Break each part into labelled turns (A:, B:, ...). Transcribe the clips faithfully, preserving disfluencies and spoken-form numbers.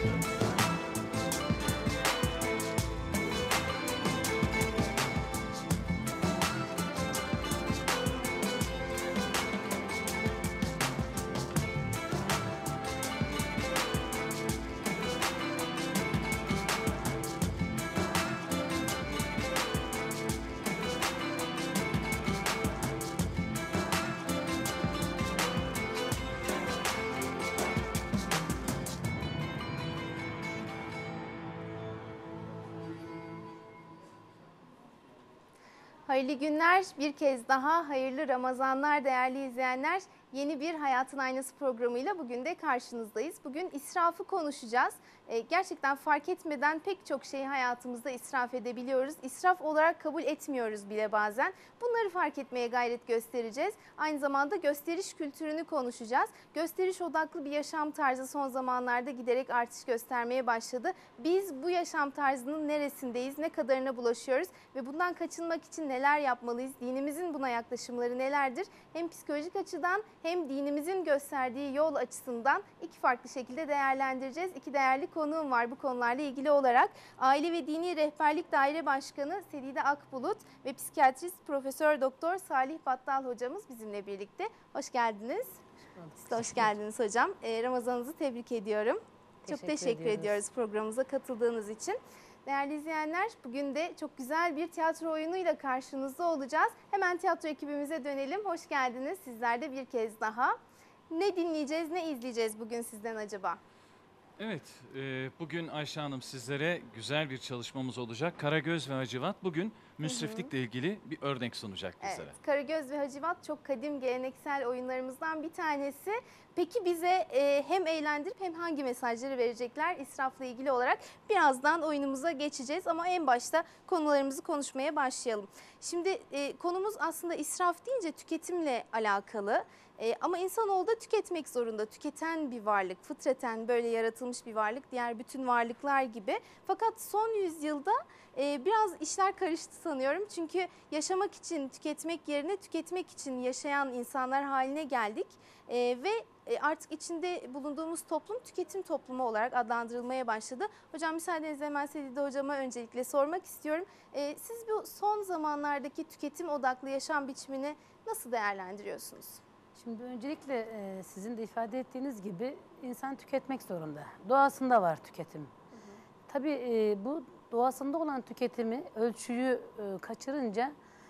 A: Hayırlı günler, bir kez daha hayırlı Ramazanlar değerli izleyenler. Yeni bir Hayatın Aynası programıyla bugün de karşınızdayız. Bugün israfı konuşacağız. Ee, gerçekten fark etmeden pek çok şeyi hayatımızda israf edebiliyoruz. İsraf olarak kabul etmiyoruz bile bazen. Bunları fark etmeye gayret göstereceğiz. Aynı zamanda gösteriş kültürünü konuşacağız. Gösteriş odaklı bir yaşam tarzı son zamanlarda giderek artış göstermeye başladı. Biz bu yaşam tarzının neresindeyiz, ne kadarına bulaşıyoruz ve bundan kaçınmak için neler yapmalıyız? Dinimizin buna yaklaşımları nelerdir? Hem psikolojik açıdan hem dinimizin gösterdiği yol açısından iki farklı şekilde değerlendireceğiz. İki değerli konuğum var bu konularla ilgili olarak. Aile ve Dini Rehberlik Daire Başkanı Sedide Akbulut ve psikiyatrist Profesör Doktor Salih Battal hocamız bizimle birlikte. Hoş geldiniz. Siz de hoş geldiniz hocam. Ee, Ramazanınızı tebrik ediyorum. Çok
B: Teşekkür
A: teşekkür
B: ediyoruz.
A: ediyoruz programımıza katıldığınız için. Değerli izleyenler, bugün de çok güzel bir tiyatro oyunuyla karşınızda olacağız. Hemen tiyatro ekibimize dönelim. Hoş geldiniz sizler de bir kez daha. Ne dinleyeceğiz, ne izleyeceğiz bugün sizden acaba?
C: Evet, e, bugün Ayşe Hanım sizlere güzel bir çalışmamız olacak. Karagöz ve Hacivat bugün müsriflikle ilgili bir örnek sunacak bizlere.
A: Evet, Karagöz ve Hacivat çok kadim geleneksel oyunlarımızdan bir tanesi. Peki bize e, hem eğlendirip hem hangi mesajları verecekler israfla ilgili olarak birazdan oyunumuza geçeceğiz. Ama en başta konularımızı konuşmaya başlayalım. Şimdi e, konumuz aslında israf deyince tüketimle alakalı. E, ama insanoğlu da tüketmek zorunda. Tüketen bir varlık, fıtraten böyle yaratılmış bir varlık, diğer bütün varlıklar gibi. Fakat son yüzyılda e, biraz işler karıştı sanıyorum. Çünkü yaşamak için tüketmek yerine tüketmek için yaşayan insanlar haline geldik. E, ve e, artık içinde bulunduğumuz toplum tüketim toplumu olarak adlandırılmaya başladı. Hocam müsaadenizle hemen Sedide hocama öncelikle sormak istiyorum. E, siz bu son zamanlardaki tüketim odaklı yaşam biçimini nasıl değerlendiriyorsunuz?
B: Şimdi öncelikle e, sizin de ifade ettiğiniz gibi insan tüketmek zorunda. Doğasında var tüketim. Hı hı. Tabii e, bu doğasında olan tüketimi, ölçüyü e, kaçırınca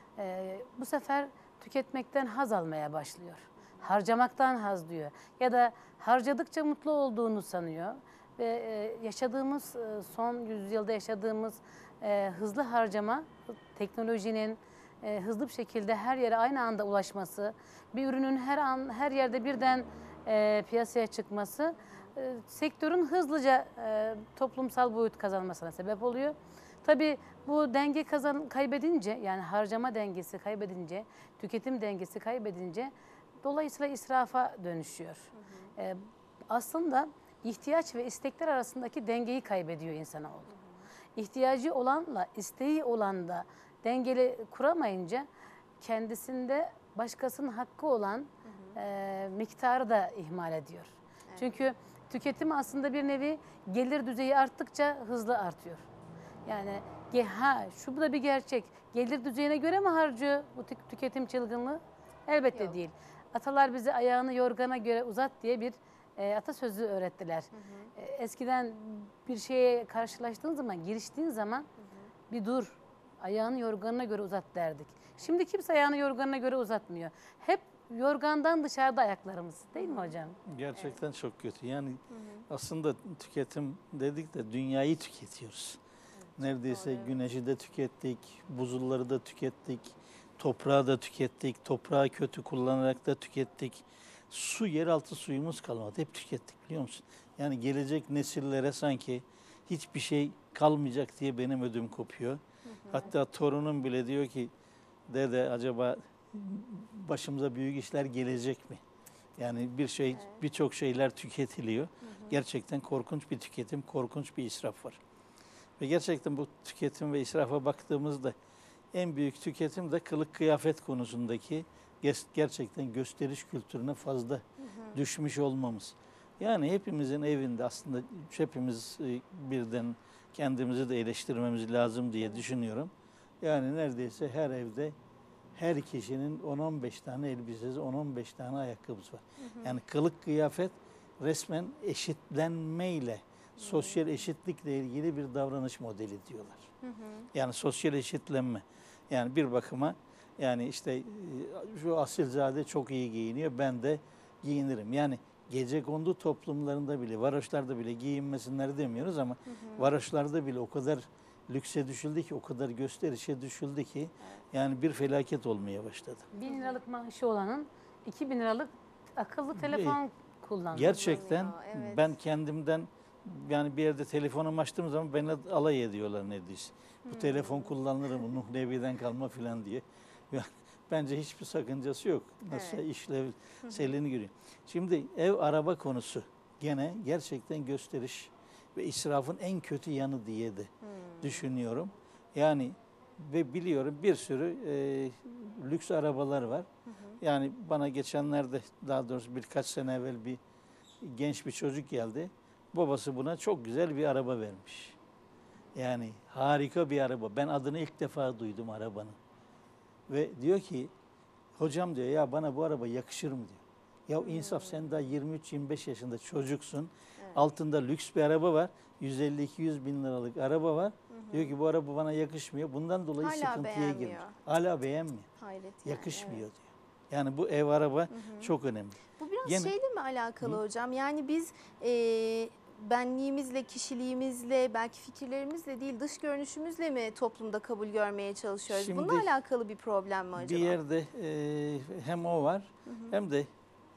B: e, bu sefer tüketmekten haz almaya başlıyor. Harcamaktan haz duyuyor. Ya da harcadıkça mutlu olduğunu sanıyor. Ve e, yaşadığımız, e, son yüzyılda yaşadığımız e, hızlı harcama, teknolojinin e, hızlı bir şekilde her yere aynı anda ulaşması, bir ürünün her an her yerde birden e, piyasaya çıkması e, sektörün hızlıca e, toplumsal boyut kazanmasına sebep oluyor. Tabii bu denge kazan kaybedince, yani harcama dengesi kaybedince, tüketim dengesi kaybedince dolayısıyla israfa dönüşüyor. Hı hı. E, aslında ihtiyaç ve istekler arasındaki dengeyi kaybediyor insanoğlu. Hı hı. İhtiyacı olanla isteği olan da dengeli kuramayınca kendisinde başkasının hakkı olan hı hı. E, miktarı da ihmal ediyor. Evet. Çünkü tüketim aslında bir nevi gelir düzeyi arttıkça hızlı artıyor. Yani ha şu bu da bir gerçek. Gelir düzeyine göre mi harcıyor bu tüketim çılgınlığı? Elbette Yok. değil. Atalar bize ayağını yorgana göre uzat diye bir e, atasözü öğrettiler. Hı hı. E, eskiden bir şeye karşılaştığın zaman, giriştiğin zaman hı hı. bir dur. Ayağını yorganına göre uzat derdik. Şimdi kimse ayağını yorganına göre uzatmıyor. Hep yorgandan dışarıda ayaklarımız, değil mi hocam?
D: Gerçekten evet. çok kötü. Yani hı hı. aslında tüketim dedik de dünyayı tüketiyoruz. Evet, Neredeyse doğru, güneşi evet. de tükettik, buzulları da tükettik, toprağı da tükettik, toprağı kötü kullanarak da tükettik. Su, yeraltı suyumuz kalmadı. Hep tükettik, biliyor musun? Yani gelecek nesillere sanki hiçbir şey kalmayacak diye benim ödüm kopuyor. Hı hı. Hatta torunum bile diyor ki, dede acaba başımıza büyük işler gelecek mi? Yani bir şey, evet. birçok şeyler tüketiliyor. Hı hı. Gerçekten korkunç bir tüketim, korkunç bir israf var. Ve gerçekten bu tüketim ve israfa baktığımızda en büyük tüketim de kılık kıyafet konusundaki gerçekten gösteriş kültürüne fazla hı hı. düşmüş olmamız. Yani hepimizin evinde aslında hepimiz e, birden kendimizi de eleştirmemiz lazım diye düşünüyorum. Yani neredeyse her evde her kişinin on on beş tane elbisesi, on on beş tane ayakkabısı var. Yani kılık kıyafet resmen eşitlenmeyle, sosyal eşitlikle ilgili bir davranış modeli diyorlar. Yani sosyal eşitlenme. Yani bir bakıma yani işte e, şu asilzade çok iyi giyiniyor, ben de giyinirim. Yani gecekondu toplumlarında bile, varoşlarda bile giyinmesinler demiyoruz ama hı hı. varoşlarda bile o kadar lükse düşüldü ki, o kadar gösterişe düşüldü ki yani bir felaket olmaya başladı.
B: Bin liralık maaşı olanın iki bin liralık akıllı telefon kullanıyor.
D: Gerçekten
A: Evet.
D: ben kendimden yani bir yerde telefonumu açtığım zaman beni alay ediyorlar neredeyse. Bu hmm. telefon kullanılır mı? Nuh Nebi'den kalma falan diye. Bence hiçbir sakıncası yok. Nasıl evet. işlevselini görüyor. Şimdi ev araba konusu gene gerçekten gösteriş ve israfın en kötü yanı diye de hmm. düşünüyorum. Yani ve biliyorum bir sürü e, lüks arabalar var. Hı hı. Yani bana geçenlerde, daha doğrusu birkaç sene evvel bir genç bir çocuk geldi. Babası buna çok güzel bir araba vermiş. Yani harika bir araba. Ben adını ilk defa duydum arabanın. Ve diyor ki, hocam diyor ya bana bu araba yakışır mı diyor. Ya hmm. insaf, sen daha yirmi üç yirmi beş yaşında çocuksun. Evet. Altında lüks bir araba var. yüz elli iki yüz bin liralık araba var. Hı hı. Diyor ki bu araba bana yakışmıyor. Bundan dolayı
A: Hala
D: sıkıntıya girmiş. Hala beğenmiyor.
A: Hayret yani,
D: yakışmıyor
A: evet.
D: diyor. Yani bu ev araba hı hı. çok önemli.
A: Bu biraz
D: Gene,
A: şeyle mi alakalı
D: hı?
A: hocam? Yani biz e, benliğimizle, kişiliğimizle, belki fikirlerimizle değil dış görünüşümüzle mi toplumda kabul görmeye çalışıyoruz?
D: Şimdi,
A: bununla alakalı bir problem mi acaba?
D: Bir yerde e, hem o var hı hı. hem de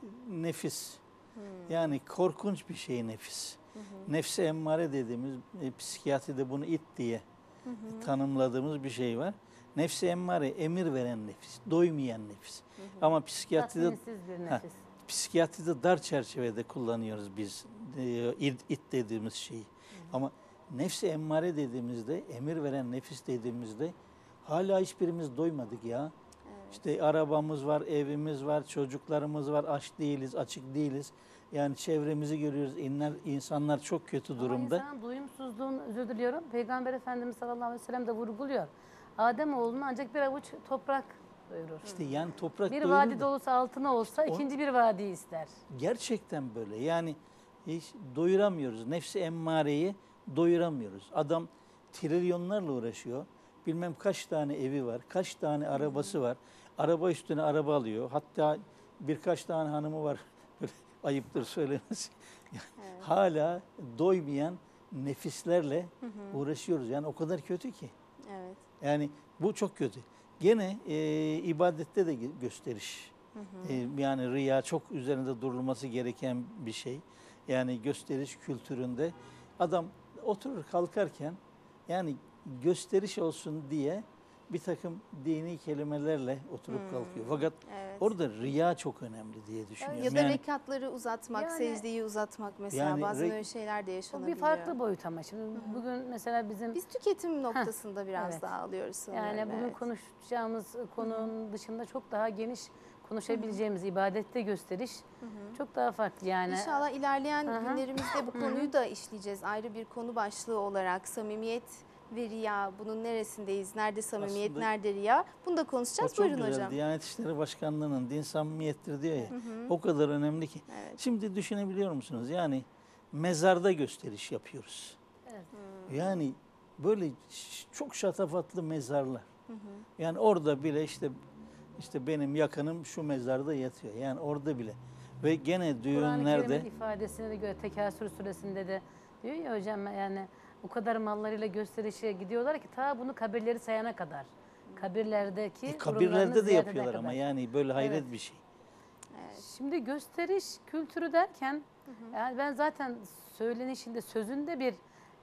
D: nefis. Hı. Yani korkunç bir şey nefis. Hı hı. Nefsi emmare dediğimiz, e, psikiyatride bunu it diye hı hı. tanımladığımız bir şey var. Nefsi emmare, emir veren nefis, doymayan nefis. Hı hı. Ama psikiyatride, ha, psikiyatride dar çerçevede kullanıyoruz biz e, it, it dediğimiz şeyi. Hı hı. Ama nefsi emmare dediğimizde, emir veren nefis dediğimizde hala hiçbirimiz doymadık ya. Evet. İşte arabamız var, evimiz var, çocuklarımız var, aç değiliz, açık değiliz. Yani çevremizi görüyoruz, inler, insanlar çok kötü durumda.
B: Ama insan doyumsuzluğunu, özür diliyorum, Peygamber Efendimiz sallallahu aleyhi ve sellem de vurguluyor. Ademoğlunu ancak bir avuç toprak doyurur.
D: İşte yani toprak
B: bir
D: doyurur.
B: vadi dolusu altına olsa
D: o,
B: ikinci bir vadi ister.
D: Gerçekten böyle. Yani hiç doyuramıyoruz. Nefsi emmareyi doyuramıyoruz. Adam trilyonlarla uğraşıyor. Bilmem kaç tane evi var, kaç tane arabası var. Araba üstüne araba alıyor. Hatta birkaç tane hanımı var. Ayıptır söylemesi. Evet. Hala doymayan nefislerle hı hı. uğraşıyoruz. Yani o kadar kötü ki.
A: Evet.
D: Yani bu çok kötü. Gene e, ibadette de gösteriş. Hı hı. E, yani riya çok üzerinde durulması gereken bir şey. Yani gösteriş kültüründe adam oturur kalkarken yani gösteriş olsun diye bir takım dini kelimelerle oturup hmm, kalkıyor. Fakat evet. orada riya çok önemli diye düşünüyorum.
A: Ya da yani, rekatları uzatmak, yani, secdeyi uzatmak mesela yani, bazen öyle şeyler de yaşanabiliyor.
B: O bir farklı boyut ama şimdi Hı-hı. bugün mesela bizim...
A: Biz tüketim noktasında Heh, biraz evet. daha alıyoruz sanırım.
B: Yani bugün evet. konuşacağımız konunun Hı-hı. dışında çok daha geniş konuşabileceğimiz Hı-hı. ibadette gösteriş Hı-hı. çok daha farklı yani.
A: İnşallah ilerleyen Hı-hı. günlerimizde bu konuyu da işleyeceğiz. Ayrı bir konu başlığı olarak samimiyet ve riya, bunun neresindeyiz, nerede samimiyet, aslında, nerede riya, bunu da konuşacağız.
D: Buyurun
A: güzel.
D: hocam. Diyanet İşleri Başkanlığı'nın din samimiyettir diyor ya, hı hı. o kadar önemli ki. Evet. Şimdi düşünebiliyor musunuz? Yani mezarda gösteriş yapıyoruz. Evet. Yani böyle çok şatafatlı mezarlar. Hı hı. Yani orada bile işte işte benim yakınım şu mezarda yatıyor. Yani orada bile. Ve gene düğünlerde...
B: Kur'an-ı Kerim'in ifadesine göre Tekasür suresinde de diyor ya hocam, yani o kadar mallarıyla gösterişe gidiyorlar ki ta bunu kabirleri sayana kadar. Kabirlerdeki
D: e, kabirlerde de yapıyorlar ama yani böyle hayret evet. bir şey.
B: Evet. Şimdi gösteriş kültürü derken hı hı. yani ben zaten söylenişinde, sözünde bir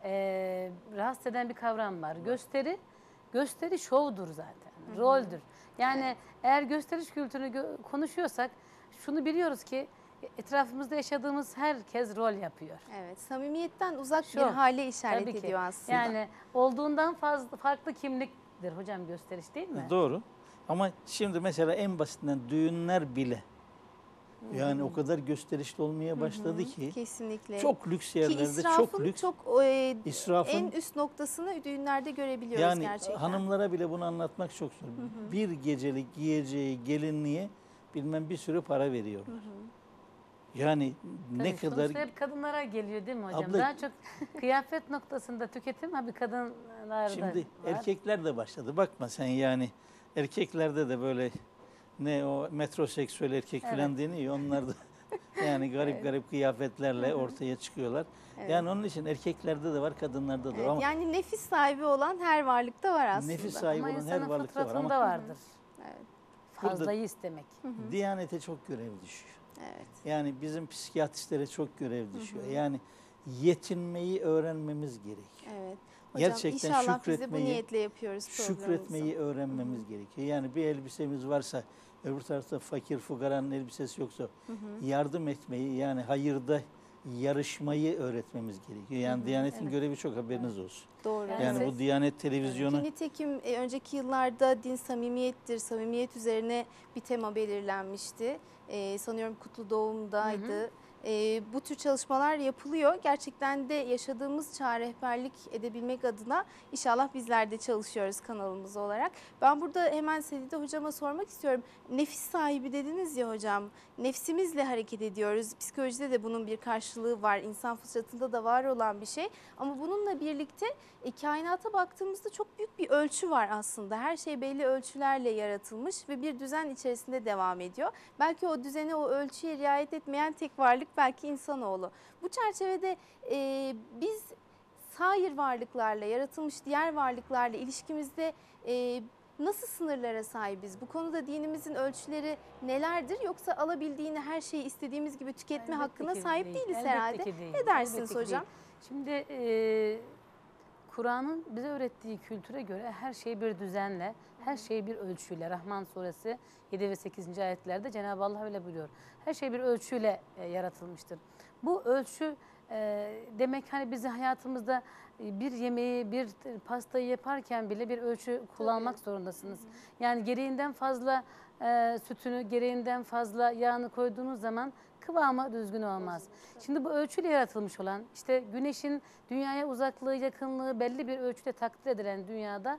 B: e, rahatsız eden bir kavram var. Evet. Gösteri, gösteri şovdur zaten, hı hı. roldür. Yani evet. eğer gösteriş kültürünü konuşuyorsak şunu biliyoruz ki etrafımızda yaşadığımız herkes rol yapıyor.
A: Evet, samimiyetten uzak Şu, bir hale işaret ediyor aslında.
B: Yani olduğundan fazla farklı kimliktir hocam gösteriş, değil mi?
D: Doğru. Ama şimdi mesela en basitinden düğünler bile Yani o kadar gösterişli olmaya başladı
A: Hı hı,
D: ki
A: kesinlikle.
D: çok lüks
A: Ki
D: yerlerde
A: israfın
D: çok lüks.
A: çok e,
D: İsrafın
A: en üst noktasını düğünlerde görebiliyoruz
D: yani
A: gerçekten.
D: hanımlara bile bunu anlatmak çok zor.
A: hı.
D: Bir gecelik giyeceği gelinliğe bilmem bir sürü para veriyorlar. Yani ne
B: Tabii,
D: kadar
B: sonuçta hep kadınlara geliyor değil mi hocam?
D: Abla-
B: Daha çok kıyafet noktasında tüketim tabii kadınlarda
D: şimdi
B: var.
D: erkekler de başladı. Bakma sen yani erkeklerde de böyle ne o metroseksüel erkek
B: Evet.
D: falan deniyor. Onlar da yani garip garip kıyafetlerle ortaya çıkıyorlar.
A: Evet.
D: Yani onun için erkeklerde de var, kadınlarda da var.
A: Evet,
D: Ama
A: yani nefis sahibi olan her varlıkta var aslında.
D: nefis sahibi
B: Ama
D: olan her
B: insanın
D: varlıkta var.
B: fıtratında
D: Ama
B: vardır.
A: Evet.
B: Fazlayı istemek.
D: Diyanete çok görev düşüyor.
A: Evet.
D: Yani bizim psikiyatristlere çok görev düşüyor. Yani yetinmeyi öğrenmemiz gerekiyor.
A: Evet. Hocam
D: Gerçekten
A: inşallah biz de bu
D: şükretmeyi-
A: niyetle yapıyoruz programımızı.
D: Şükretmeyi öğrenmemiz gerekiyor. Yani bir elbisemiz varsa, öbür tarafta fakir fukaranın elbisesi yoksa yardım etmeyi, yani hayırda yarışmayı öğretmemiz gerekiyor. Yani Diyanet'in görevi çok, haberiniz olsun.
A: Doğru.
D: Yani
A: evet.
D: bu Diyanet televizyonu
A: Ki nitekim e, önceki yıllarda din samimiyettir, samimiyet üzerine bir tema belirlenmişti. E, sanıyorum Kutlu Doğum'daydı. E, bu tür çalışmalar yapılıyor. Gerçekten de yaşadığımız çağa rehberlik edebilmek adına inşallah bizler de çalışıyoruz kanalımız olarak. Ben burada hemen Sedide hocama sormak istiyorum. Nefis sahibi dediniz ya hocam. Nefsimizle hareket ediyoruz. Psikolojide de bunun bir karşılığı var. İnsan fıtratında da var olan bir şey. Ama bununla birlikte e, kainata baktığımızda çok büyük bir ölçü var aslında. Her şey belli ölçülerle yaratılmış ve bir düzen içerisinde devam ediyor. Belki o düzene, o ölçüye riayet etmeyen tek varlık belki insanoğlu. Bu çerçevede e, biz sair varlıklarla, yaratılmış diğer varlıklarla ilişkimizde e, nasıl sınırlara sahibiz? Bu konuda dinimizin ölçüleri nelerdir? Yoksa alabildiğini her şeyi istediğimiz gibi tüketme
B: Elbette
A: hakkına
B: ki
A: sahip
B: değil,
A: değiliz
B: elbette
A: herhalde.
B: ki değil,
A: Ne dersiniz
B: elbette ki
A: hocam?
B: değil. Şimdi e, Kur'an'ın bize öğrettiği kültüre göre her şey bir düzenle, her şey bir ölçüyle. Rahman suresi yedi ve sekizinci ayetlerde Cenab-ı Allah öyle buyuruyor. Her şey bir ölçüyle e, yaratılmıştır. Bu ölçü e, demek hani bizi hayatımızda e, bir yemeği, bir pastayı yaparken bile bir ölçü kullanmak zorundasınız. Yani gereğinden fazla e, sütünü, gereğinden fazla yağını koyduğunuz zaman kıvamı düzgün olmaz. Şimdi bu ölçüyle yaratılmış olan, işte güneşin dünyaya uzaklığı, yakınlığı belli bir ölçüde takdir edilen dünyada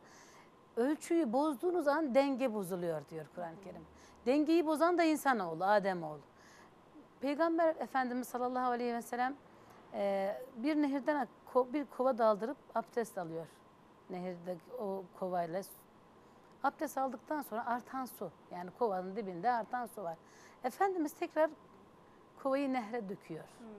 B: ölçüyü bozduğunuz an denge bozuluyor diyor Kur'an-ı Kerim. Dengeyi bozan da insanoğlu, Ademoğlu. Peygamber Efendimiz sallallahu aleyhi ve sellem e, bir nehirden bir kova daldırıp abdest alıyor. Nehirde o kovayla abdest aldıktan sonra artan su, yani kovanın dibinde artan su var. Efendimiz tekrar kovayı nehre döküyor.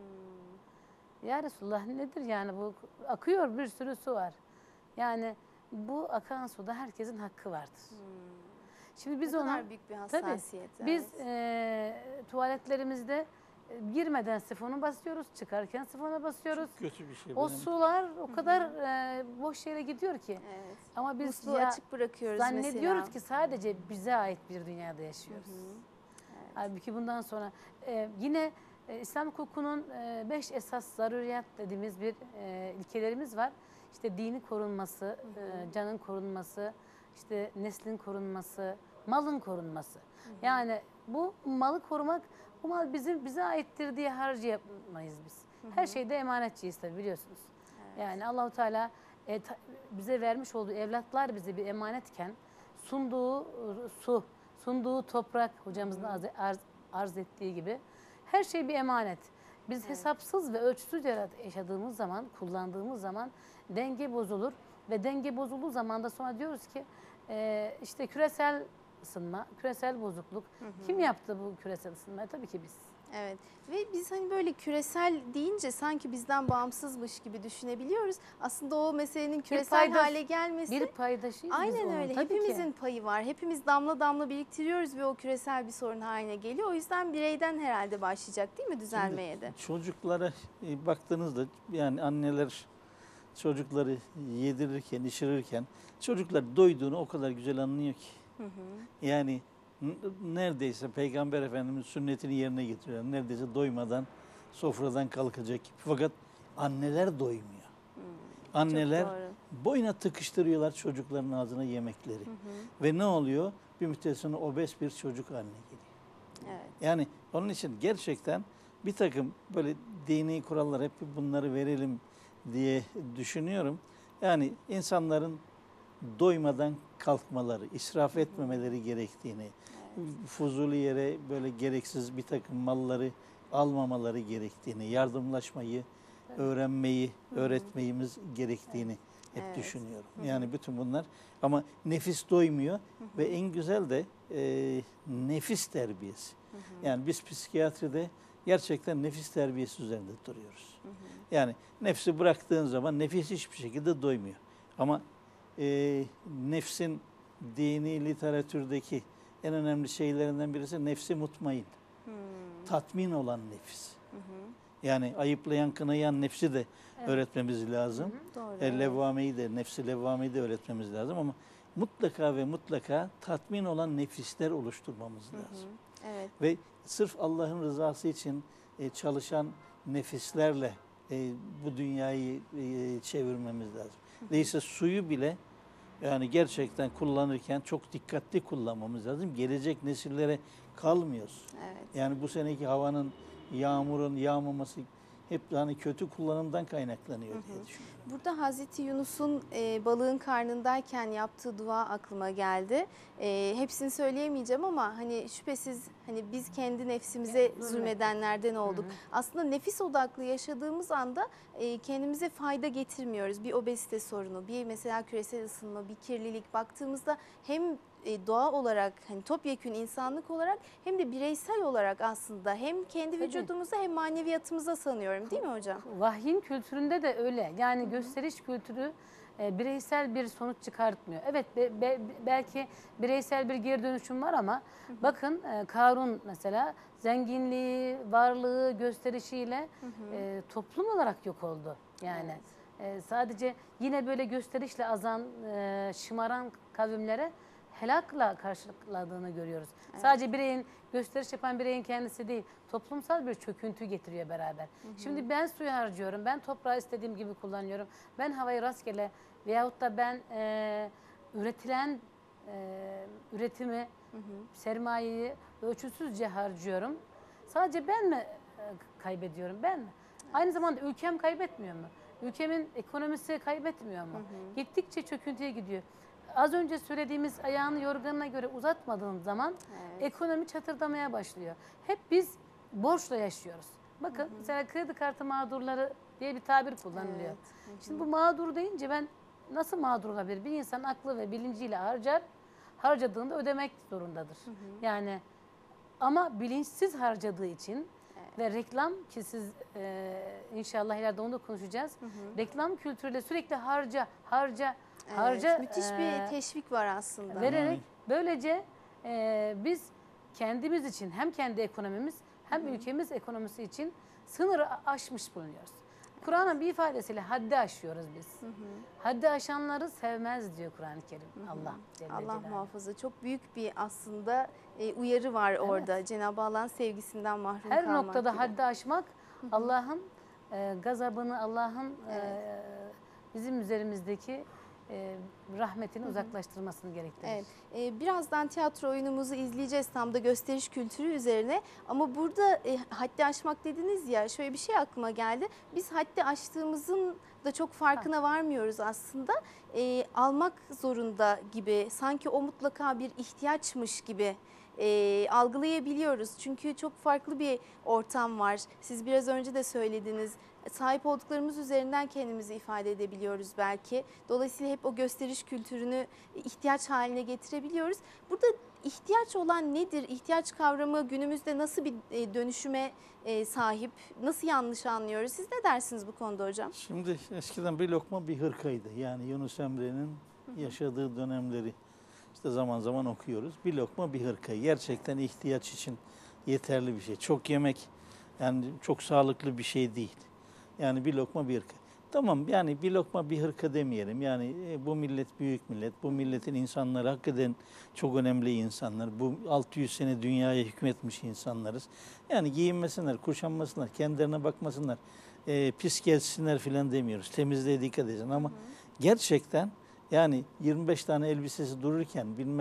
B: Hmm. Ya Resulullah nedir yani bu? Akıyor, bir sürü su var. Yani bu akan suda herkesin hakkı vardır. Hmm. Şimdi biz
A: ne
B: ona
A: kadar büyük bir hassasiyet.
B: Tabii, biz
A: evet.
B: e, tuvaletlerimizde e, girmeden sifonu basıyoruz, çıkarken sifona basıyoruz.
D: çok kötü bir şey.
B: O
D: benim.
B: sular o kadar e, boş yere gidiyor ki.
A: Evet.
B: Ama biz
A: Musluğu
B: ya,
A: açık bırakıyoruz
B: zannediyoruz
A: mesela.
B: ki sadece bize ait bir dünyada yaşıyoruz. Hı hı. Evet. Halbuki bundan sonra e, yine e, İslam hukukunun e, beş esas zaruriyat dediğimiz bir e, ilkelerimiz var. İşte dini korunması, hı hı. E, canın korunması, işte neslin korunması, malın korunması. Hı hı. Yani bu malı korumak, bu mal bizim bize aittir diye harcayamayız biz. Hı hı. Her şeyde emanetçiyiz tabii, biliyorsunuz. Evet. Yani Allahu Teala e, ta, bize vermiş olduğu evlatlar bize bir emanetken sunduğu su, sunduğu toprak, hocamızın arz, arz, arz ettiği gibi her şey bir emanet. Biz evet. hesapsız ve ölçüsüz yaşadığımız zaman, kullandığımız zaman denge bozulur ve denge bozulduğu zaman da sonra diyoruz ki e, işte küresel ısınma, küresel bozukluk. Hı hı. Kim yaptı bu küresel ısınmayı? Tabii ki biz.
A: Evet ve biz hani böyle küresel deyince sanki bizden bağımsızmış gibi düşünebiliyoruz. Aslında o meselenin küresel
B: paydaş,
A: hale gelmesi.
B: Bir paydaşıyız
A: aynen
B: biz onun.
A: öyle.
B: Tabii
A: Hepimizin
B: ki.
A: payı var. Hepimiz damla damla biriktiriyoruz ve o küresel bir sorun haline geliyor. O yüzden bireyden herhalde başlayacak değil mi düzelmeye de?
D: Şimdi çocuklara e, baktığınızda yani anneler çocukları yedirirken, içirirken çocuklar doyduğunu o kadar güzel anlıyor ki. Hı hı. Yani neredeyse Peygamber Efendimiz sünnetini yerine getiriyor. Neredeyse doymadan sofradan kalkacak gibi. Fakat anneler doymuyor. Hmm, anneler boyuna tıkıştırıyorlar çocukların ağzına yemekleri. Hı hı. Ve ne oluyor? Bir müddet sonra obez bir çocuk haline geliyor. Evet. Yani Onun için gerçekten bir takım böyle dini kurallar hep bunları verelim diye düşünüyorum. Yani insanların doymadan kalkmaları, israf etmemeleri gerektiğini, fuzuli yere böyle gereksiz bir takım malları almamaları gerektiğini, yardımlaşmayı, öğrenmeyi, öğretmeyimiz gerektiğini hep
A: Evet.
D: düşünüyorum. Yani bütün bunlar ama nefis doymuyor ve en güzel de e, nefis terbiyesi. Yani biz psikiyatride gerçekten nefis terbiyesi üzerinde duruyoruz. Yani nefsi bıraktığın zaman nefis hiçbir şekilde doymuyor. Ama e, nefsin dini literatürdeki en önemli şeylerinden birisi nefsi mutmain.
A: Hmm.
D: Tatmin olan nefis.
A: Hı hı.
D: Yani ayıplayan, kınayan nefsi de
B: Evet.
D: öğretmemiz lazım.
A: Doğru.
D: E,
A: evet.
D: levvameyi de, nefsi levvameyi de öğretmemiz lazım ama mutlaka ve mutlaka tatmin olan nefisler oluşturmamız
A: Hı hı.
D: lazım.
A: Evet.
D: Ve sırf Allah'ın rızası için e, çalışan nefislerle e, bu dünyayı e, çevirmemiz lazım. Değilse suyu bile yani gerçekten kullanırken çok dikkatli kullanmamız lazım. Gelecek nesillere kalmıyoruz.
A: Evet.
D: Yani bu seneki havanın, yağmurun yağmaması hep hani kötü kullanımdan kaynaklanıyor diye düşünüyorum.
A: Burada Hazreti Yunus'un e, balığın karnındayken yaptığı dua aklıma geldi. E, hepsini söyleyemeyeceğim ama hani şüphesiz hani biz kendi nefsimize
B: Evet, zulmettik.
A: zulmedenlerden olduk.
B: Hı hı.
A: Aslında nefis odaklı yaşadığımız anda e, kendimize fayda getirmiyoruz. Bir obezite sorunu, bir mesela küresel ısınma, bir kirlilik baktığımızda hem e, doğa olarak hani topyekün insanlık olarak hem de bireysel olarak aslında hem kendi
B: Tabii.
A: vücudumuza hem maneviyatımıza sanıyorum, değil mi hocam?
B: Vahyin kültüründe de öyle. Yani gösteriş kültürü e, bireysel bir sonuç çıkartmıyor. Evet be- be- belki bireysel bir geri dönüşüm var ama bakın e, Karun mesela zenginliği, varlığı, gösterişiyle e, toplum olarak yok oldu. Yani e, sadece yine böyle gösterişle azan, e, şımaran kavimlere helakla karşıladığını görüyoruz. Sadece bireyin, gösteriş yapan bireyin kendisi değil, toplumsal bir çöküntü getiriyor beraber. Şimdi ben suyu harcıyorum, ben toprağı istediğim gibi kullanıyorum, ben havayı rastgele veyahut da ben e, üretilen e, üretimi, sermayeyi ölçüsüzce harcıyorum. Sadece ben mi e, kaybediyorum, ben mi? Aynı zamanda ülkem kaybetmiyor mu? Ülkemin ekonomisi kaybetmiyor mu? Gittikçe çöküntüye gidiyor. Az önce söylediğimiz ayağını yorganına göre uzatmadığın zaman
A: Evet.
B: ekonomi çatırdamaya başlıyor. Hep biz borçla yaşıyoruz. Bakın mesela kredi kartı mağdurları diye bir tabir kullanılıyor.
A: Evet.
B: Şimdi bu mağdur deyince ben nasıl mağdur olabilir? Bir insan aklı ve bilinciyle harcar, harcadığında ödemek zorundadır. Yani ama bilinçsiz harcadığı için ve reklam ki siz e, inşallah ileride onu da konuşacağız. Reklam kültürüyle sürekli harca, harca,
A: Evet,
B: harca
A: müthiş
B: e,
A: bir teşvik var aslında.
B: vererek böylece e, biz kendimiz için hem kendi ekonomimiz hem ülkemiz ekonomisi için sınırı aşmış bulunuyoruz. Kur'an'ın bir ifadesiyle haddi aşıyoruz biz. Haddi aşanları sevmez diyor Kur'an-ı Kerim. Allah Celle
A: Allah
B: Celaluhu.
A: muhafaza. Çok büyük bir aslında e, uyarı var orada. Cenab-ı Allah'ın sevgisinden mahrum
B: Her
A: kalmak
B: noktada
A: gibi.
B: haddi aşmak Allah'ın e, gazabını, Allah'ın e, bizim üzerimizdeki e, rahmetini uzaklaştırmasını gerektirir.
A: Evet. Ee, birazdan tiyatro oyunumuzu izleyeceğiz tam da gösteriş kültürü üzerine. Ama burada e, haddi aşmak dediniz ya, şöyle bir şey aklıma geldi. Biz haddi aştığımızın da çok farkına varmıyoruz aslında. Ee, almak zorunda gibi, sanki o mutlaka bir ihtiyaçmış gibi e, algılayabiliyoruz. Çünkü çok farklı bir ortam var. Siz biraz önce de söylediniz. Sahip olduklarımız üzerinden kendimizi ifade edebiliyoruz belki. Dolayısıyla hep o gösteriş kültürünü ihtiyaç haline getirebiliyoruz. Burada ihtiyaç olan nedir? İhtiyaç kavramı günümüzde nasıl bir e, dönüşüme e, sahip? Nasıl yanlış anlıyoruz? Siz ne dersiniz bu konuda hocam?
D: Şimdi eskiden bir lokma bir hırkaydı. Yani Yunus Emre'nin yaşadığı dönemleri işte zaman zaman okuyoruz. Bir lokma bir hırka. Gerçekten ihtiyaç için yeterli bir şey. Çok yemek yani çok sağlıklı bir şey değil. Yani bir lokma bir hırka. Tamam yani bir lokma bir hırka demeyelim. Yani e, bu millet büyük millet. Bu milletin insanları hakikaten çok önemli insanlar. Bu altı yüz sene dünyaya hükmetmiş insanlarız. Yani giyinmesinler, kuşanmasınlar, kendilerine bakmasınlar. E, pis gezsinler filan demiyoruz. Temizliğe dikkat edin ama gerçekten yani yirmi beş tane elbisesi dururken bilmem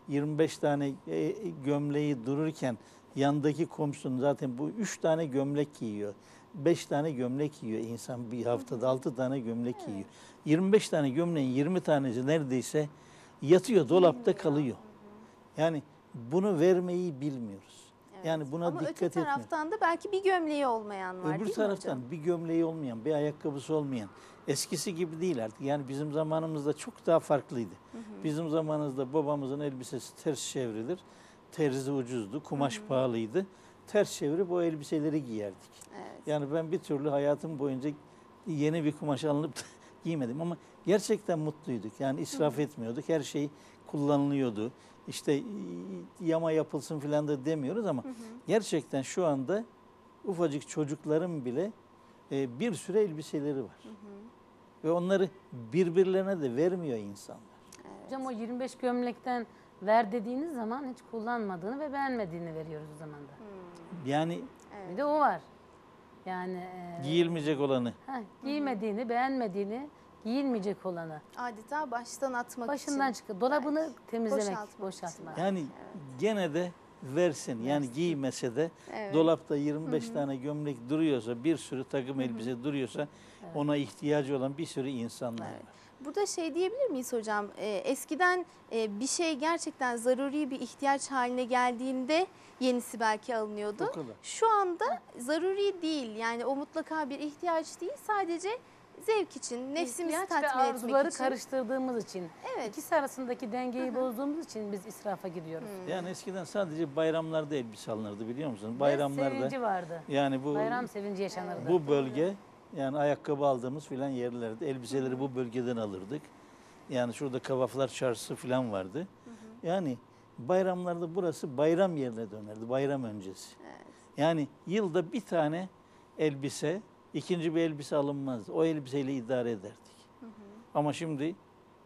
D: yirmi beş tane e, gömleği dururken yandaki komşunun zaten bu üç tane gömlek giyiyor. beş tane gömlek giyiyor insan bir haftada, altı tane gömlek giyiyor. yirmi beş tane gömleğin yirmi tanesi neredeyse yatıyor, dolapta kalıyor. Yani bunu vermeyi bilmiyoruz.
A: Evet.
D: Yani buna
A: Ama
D: dikkat
A: öte
D: etmiyoruz.
A: taraftan da belki bir gömleği olmayan var
D: Öbür
A: değil mi
D: taraftan
A: hocam?
D: bir gömleği olmayan, bir ayakkabısı olmayan, eskisi gibi değil artık. Yani bizim zamanımızda çok daha farklıydı. Hı hı. Bizim zamanımızda babamızın elbisesi ters çevrilir. Terzi ucuzdu, kumaş hı hı. pahalıydı. Ters çevirip o elbiseleri giyerdik.
A: Evet.
D: Yani ben bir türlü hayatım boyunca yeni bir kumaş alınıp giymedim ama gerçekten mutluyduk. Yani israf hı hı. etmiyorduk. Her şey kullanılıyordu. İşte yama yapılsın falan da demiyoruz ama hı hı. gerçekten şu anda ufacık çocukların bile e, bir sürü elbiseleri var. Hı hı. Ve onları birbirlerine de vermiyor insanlar.
B: Evet. Hocam o yirmi beş gömlekten ver dediğiniz zaman hiç kullanmadığını ve beğenmediğini veriyoruz o zaman da.
A: Hmm.
D: Yani
B: evet. Bir de o var. Yani e,
D: giyilmeyecek olanı.
B: Heh, giymediğini, hı hı. beğenmediğini, giyilmeyecek olanı.
A: Adeta baştan atmak
B: Başından
A: için.
B: çıkıp dolabını
A: belki.
B: temizlemek,
A: Boşaltmak
B: boşaltmak.
D: Yani
A: evet.
D: gene de versin. Yani giymese de
A: evet.
D: dolapta yirmi beş
A: hı hı.
D: tane gömlek duruyorsa, bir sürü takım hı hı. elbise duruyorsa evet. ona ihtiyacı olan bir sürü insanlar
A: evet.
D: var.
A: Burada şey diyebilir miyiz hocam? Ee, eskiden e, bir şey gerçekten zaruri bir ihtiyaç haline geldiğinde yenisi belki alınıyordu.
D: O kadar.
A: Şu anda zaruri değil. Yani o mutlaka bir ihtiyaç değil. Sadece zevk için, nefsimizi
B: İhtiyaç
A: tatmin
B: ve
A: etmek
B: arzuları
A: için.
B: karıştırdığımız için,
A: Evet.
B: ikisi arasındaki dengeyi
A: Hı hı.
B: bozduğumuz için biz israfa gidiyoruz.
A: Hı.
D: Yani eskiden sadece bayramlarda elbise alınırdı biliyor musunuz?
B: Ve
D: Bayramlarda.
B: sevinci vardı.
D: Yani bu
B: Bayram sevinci yaşanırdı.
D: bu bölge yani ayakkabı aldığımız filan yerlerde elbiseleri bu bölgeden alırdık. Yani şurada Kavaflar Çarşısı filan vardı. Hı hı. Yani bayramlarda burası bayram yerine dönerdi. Bayram öncesi.
A: Evet.
D: Yani yılda bir tane elbise, ikinci bir elbise alınmazdı. O elbiseyle idare ederdik. Hı hı. Ama şimdi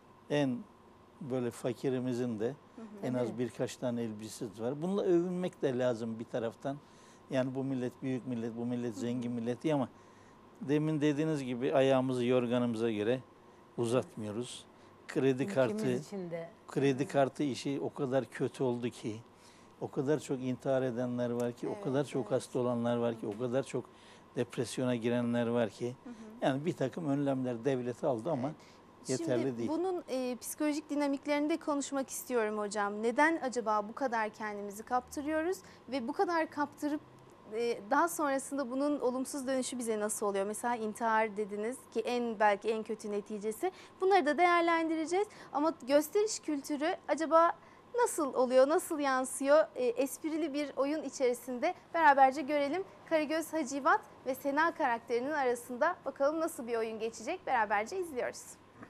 D: en böyle fakirimizin de hı hı. en az birkaç tane elbisesi var. Bununla övünmek de lazım bir taraftan. Yani bu millet büyük millet, bu millet zengin millet diye ama demin dediğiniz gibi ayağımızı yorganımıza göre uzatmıyoruz. Kredi
B: Ülkemiz
D: kartı,
B: içinde.
D: kredi kartı işi o kadar kötü oldu ki, o kadar çok intihar edenler var ki,
A: Evet,
D: o kadar çok
A: evet.
D: hasta olanlar var ki, o kadar çok depresyona girenler var ki. Hı hı. Yani bir takım önlemler devlet aldı ama evet. yeterli
A: Şimdi
D: değil.
A: bunun e, psikolojik dinamiklerini de konuşmak istiyorum hocam. Neden acaba bu kadar kendimizi kaptırıyoruz ve bu kadar kaptırıp e, daha sonrasında bunun olumsuz dönüşü bize nasıl oluyor? Mesela intihar dediniz ki en belki en kötü neticesi. Bunları da değerlendireceğiz ama gösteriş kültürü acaba nasıl oluyor, nasıl yansıyor? E, esprili bir oyun içerisinde beraberce görelim. Karagöz Hacivat ve Sena karakterinin arasında bakalım nasıl bir oyun geçecek, beraberce izliyoruz.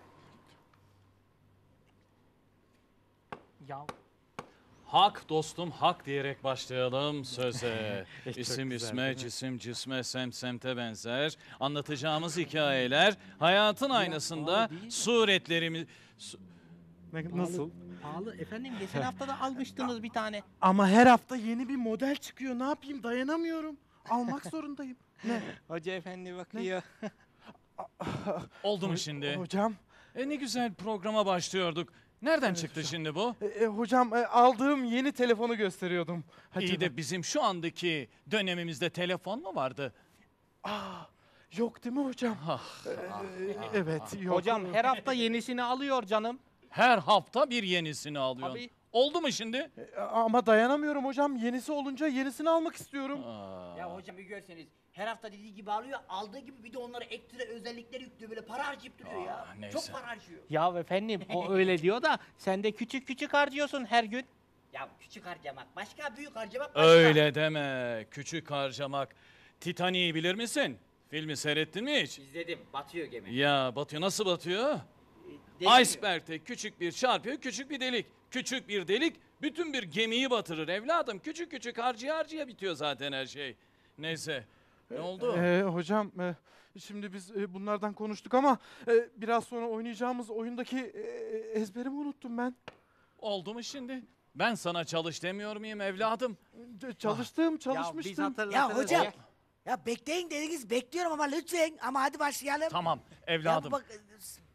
E: Ya
C: Hak dostum hak diyerek başlayalım söze.
E: Çok
C: İsim
E: güzel,
C: isme,
E: değil mi?
C: cisim cisme, sem semte benzer. Anlatacağımız hikayeler hayatın aynasında
E: pahalı değil mi?
C: suretlerimiz... Su-
E: ne- nasıl?
F: Pahalı. Efendim geçen hafta da almıştınız bir tane.
E: Ama her hafta yeni bir model çıkıyor. Ne yapayım? Dayanamıyorum. Almak zorundayım. Ne?
F: Hoca efendi bakıyor.
C: Oldu mu
E: Ho-
C: şimdi?
E: Hocam,
C: E ne güzel programa başlıyorduk. Nereden çıktı şimdi bu?
E: e, e, hocam e, aldığım yeni telefonu gösteriyordum.
C: İyi
E: Hacı
C: de bizim şu andaki dönemimizde telefon mu vardı?
E: Aa, yok değil mi hocam?
C: Ah,
E: E,
C: ah,
E: e,
C: ah.
E: evet, yok.
F: Hocam her hafta yenisini alıyor canım.
C: Her hafta bir yenisini alıyorsun.
F: Tabii.
C: Oldu mu şimdi?
E: E, ama dayanamıyorum hocam. Yenisi olunca yenisini almak istiyorum.
C: Aa.
G: Ya hocam bir görseniz her hafta dediği gibi alıyor, aldığı gibi bir de onlara ekstra özellikler yüklüyor, böyle para harcayıp duruyor ya.
C: Ah, neyse.
G: Çok para harcıyor.
F: Ya efendim o öyle diyor da sen de küçük küçük harcıyorsun her gün.
G: Ya küçük harcamak başka, büyük harcamak başka.
C: Öyle deme. Küçük harcamak. Titanic'i bilir misin? Filmi seyrettin mi hiç?
G: İzledim, batıyor gemi.
C: Ya batıyor. Nasıl batıyor?
G: Değmiyor.
C: Iceberg'te küçük bir çarpıyor, küçük bir delik. Küçük bir delik bütün bir gemiyi batırır evladım. Küçük küçük harcaya harcaya bitiyor zaten her şey. Neyse. Ne oldu?
E: E, hocam, e, şimdi biz e, bunlardan konuştuk ama e, biraz sonra oynayacağımız oyundaki e, ezberimi unuttum ben.
C: Oldu mu şimdi? Ben sana çalış demiyor muyum evladım?
E: C- çalıştım,
F: Ya biz
E: çalışmıştım.
F: hatırlatırız.
G: Ya hocam, ya bekleyin dediniz, bekliyorum ama lütfen, ama hadi başlayalım.
C: Tamam
G: Ya
C: evladım.
G: bak,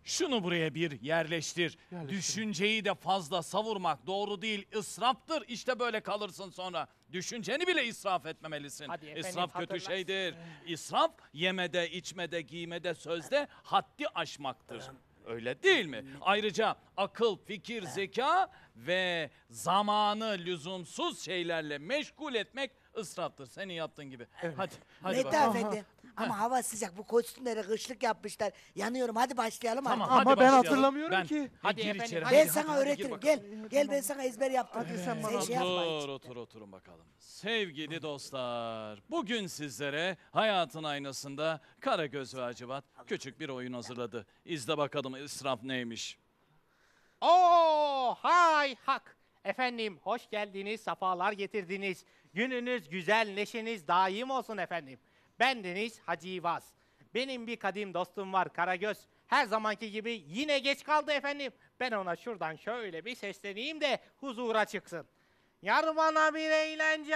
C: Şunu buraya bir yerleştir.
E: Yerleştirin.
C: Düşünceyi de fazla savurmak doğru değil. İsraftır. İşte böyle kalırsın sonra. Düşünceni bile israf etmemelisin.
F: Hadi efendim,
C: İsraf kötü
F: hatırlat.
C: şeydir. İsraf yemede, içmede, giymede, sözde haddi aşmaktır. Öyle değil mi? Ayrıca akıl, fikir, zeka ve zamanı lüzumsuz şeylerle meşgul etmek israftır. Senin yaptığın gibi. Hadi, hadi
H: Mehdi
C: bakalım.
H: Efendi. Ama hava sıcak. Bu kostümlere kışlık yapmışlar. Yanıyorum. Hadi başlayalım
C: Tamam,
H: artık.
C: hadi
E: Ama ben
C: başlayalım.
E: hatırlamıyorum
C: Ben-
E: ki.
C: Hadi
F: Hadi
C: gir
F: efendim,
C: içeri.
F: hadi.
H: Ben
C: hadi,
H: sana
C: hadi, hadi, gir
H: öğretirim.
C: bakalım.
H: Gel. Gel ben sana ezber yaptım.
E: Hadi sen bana
H: şey yapma
C: Otur,
H: hiç.
C: otur, oturun bakalım. Sevgili dostlar, bugün sizlere hayatın aynasında Karagöz ve Hacivat küçük bir oyun hazırladı. İzle bakalım israf neymiş.
F: Oo, hay hak. Efendim hoş geldiniz, safalar getirdiniz. Gününüz güzel, neşeniz daim olsun efendim. Bendeniz Hacı İvaz. Benim bir kadim dostum var Karagöz. Her zamanki gibi yine geç kaldı efendim. Ben ona şuradan şöyle bir sesleneyim de huzura çıksın. Yar bana bir eğlence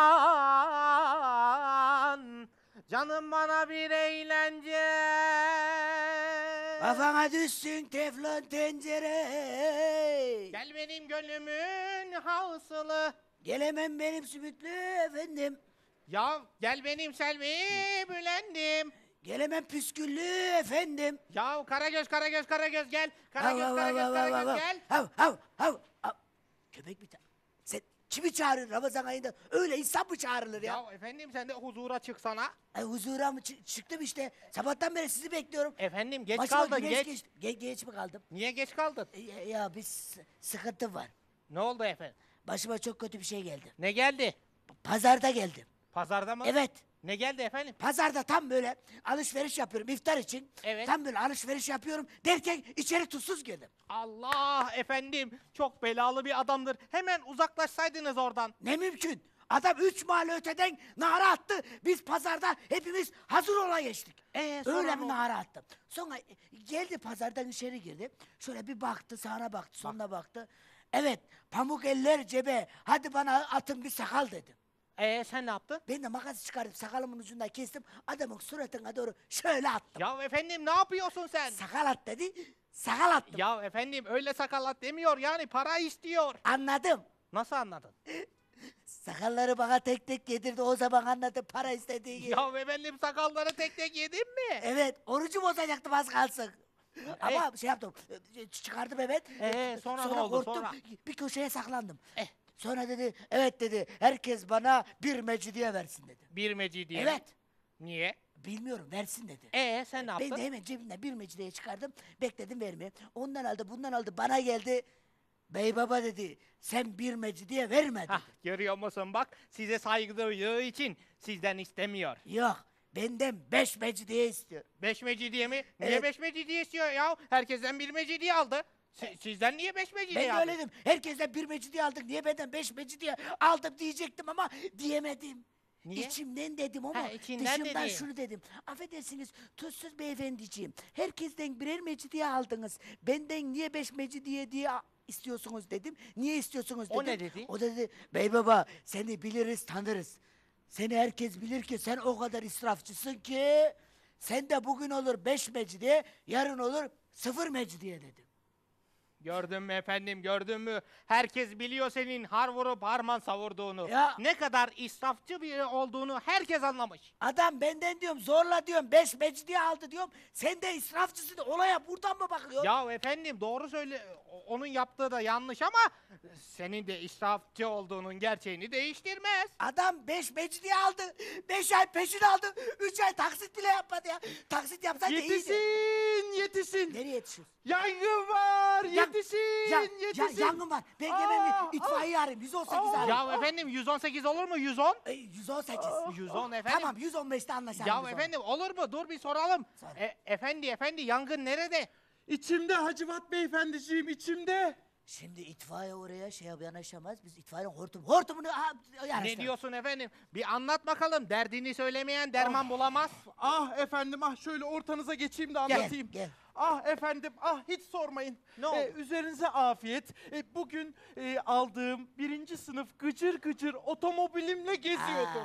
F: aman. Canım bana bir eğlence.
H: Kafana düşsün teflon tencere.
F: Gel benim gönlümün havsılı.
H: Gelemem benim sümüklü efendim.
F: Ya gel benim Selvi Bülent'im.
H: Gelemem püsküllü efendim.
F: Ya Karagöz Karagöz Karagöz gel.
H: Hav,
F: Karagöz
H: hav,
F: Karagöz
H: hav, hav,
F: Karagöz
H: hav,
F: gel.
H: Hav hav hav. hav. Köpek mi? ta- Sen kimi çağırıyorsun Ramazan ayında? Öyle insan mı çağrılır ya?
F: Ya efendim sen de huzura çıksana.
H: Ay huzura mı çı- çıktım işte. Sabahtan beri sizi bekliyorum.
F: Efendim geç
H: Başıma
F: kaldın
H: güneş
F: geç.
H: geçti. Ge- geç mi kaldım?
F: Niye geç kaldın?
H: E, Ya, ya bir s- sıkıntım var.
F: Ne oldu efendim?
H: Başıma çok kötü bir şey geldi.
F: Ne geldi?
H: Pazarda geldim.
F: Pazarda mı?
H: Evet.
F: Ne geldi efendim?
H: Pazarda tam böyle alışveriş yapıyorum iftar için.
F: Evet.
H: Tam böyle alışveriş yapıyorum derken içeri tuzsuz girdim.
F: Allah efendim çok belalı bir adamdır. Hemen uzaklaşsaydınız oradan.
H: Ne mümkün? Adam üç mahalle öteden nara attı. Biz pazarda hepimiz hazır ola geçtik.
F: Ee, sonra
H: Öyle
F: ne
H: bir
F: oldu?
H: nara attı. Sonra geldi pazardan içeri girdi. Şöyle bir baktı sağına baktı soluna baktı. Evet pamuk eller cebe hadi bana atın bir sakal dedi.
F: Ee sen ne yaptın?
H: Ben de makas çıkarıp sakalımın ucundan kestim. Adamın suratına doğru şöyle attım.
F: Ya efendim ne yapıyorsun sen?
H: Sakal at dedi. Sakal attım.
F: Ya efendim öyle sakallat demiyor yani para istiyor.
H: Anladım.
F: Nasıl anladın?
H: Sakalları bana tek tek yedirdi. O zaman anladım para istediği gibi.
F: Ya efendim sakalları tek tek yedin mi?
H: Evet orucu bozacaktım az kalsın. Ama şey yaptım. e, Çıkardım evet.
F: Ee, sonra ne oldu,
H: korktum.
F: sonra?
H: Bir köşeye saklandım.
F: Eh.
H: Sonra dedi evet dedi herkes bana bir mecidiye versin dedi.
F: Bir mecidiye.
H: Evet.
F: Niye?
H: Bilmiyorum versin dedi.
F: Ee sen ne yaptın?
H: Ben de hemen cebimden bir mecidiye çıkardım. Bekledim vermeye. Ondan aldı bundan aldı bana geldi. Bey baba dedi sen bir mecidiye verme dedi.
F: Hah, görüyor musun bak size saygı duyduğu için sizden istemiyor.
H: Yok benden beş mecidiye istiyor.
F: Beş mecidiye mi? Niye
H: Evet.
F: beş mecidiye istiyor ya? Herkesten bir mecidiye aldı. Si- sizden niye beş
H: Ben
F: mecidiye
H: de
F: aldı?
H: öyle dedim. Herkesten bir mecidiye aldık. Niye benden beş mecidiye aldım diyecektim ama diyemedim.
F: Niye?
H: İçimden dedim ama
F: Ha, içinden
H: dışımdan
F: dedi.
H: şunu dedim. Affedersiniz tuzsuz beyefendiciğim. Herkesten birer mecidiye aldınız. Benden niye beş mecidiye diye a- istiyorsunuz dedim. Niye istiyorsunuz dedim.
F: O ne dedi?
H: O da dedi bey baba seni biliriz tanırız. Seni herkes bilir ki sen o kadar israfçısın ki sen de bugün olur beş mecidiye yarın olur sıfır mecidiye dedim.
F: Gördün mü efendim gördün mü? Herkes biliyor senin har vurup harman savurduğunu.
H: Ya.
F: Ne kadar israfçı biri olduğunu herkes anlamış.
H: Adam benden diyorum zorla diyorum beş mecidiye aldı diyorum. Sen de israfçısın olaya buradan mı bakıyorsun?
F: Ya efendim doğru söyle o- onun yaptığı da yanlış ama senin de israfçı olduğunun gerçeğini değiştirmez.
H: Adam beş mecidiye aldı. Beş ay peşin aldı. Üç ay taksit bile yapmadı ya. Taksit yapsaydı iyiydi.
E: Yetişin, yetişin.
H: Nereye yetişiyorsun?
E: Yangın var,
H: Yan-
E: yetişin,
H: Ya, ya,
E: yetişin.
H: yangın var. Ben hemen
E: Aa,
H: bir itfaiye arayayım. yüz on sekiz
E: aa.
H: arayayım.
F: Ya efendim yüz on sekiz olur mu yüz on?
H: E, yüz on sekiz.
F: yüz on efendim.
H: Tamam yüz on beşte anlaşalım.
F: Ya
H: yüz on.
F: efendim olur mu? Dur bir soralım.
H: Sor.
F: E, efendi efendi yangın nerede?
E: İçimde Hacivat beyefendiciğim, içimde.
H: Şimdi itfaiye oraya şey yanaşamaz. Biz itfaiyenin hortum, hortumunu ha,
F: Ne
H: yanaştıralım.
F: diyorsun efendim? Bir anlat bakalım. Derdini söylemeyen derman bulamaz.
E: Ah efendim, ah şöyle ortanıza geçeyim de
H: Gel,
E: anlatayım.
H: gel.
E: Ah efendim, ah hiç sormayın.
F: Ne oldu?
E: Ee, üzerinize afiyet. Ee, bugün e, aldığım birinci sınıf gıcır gıcır otomobilimle geziyordum.
H: Ah.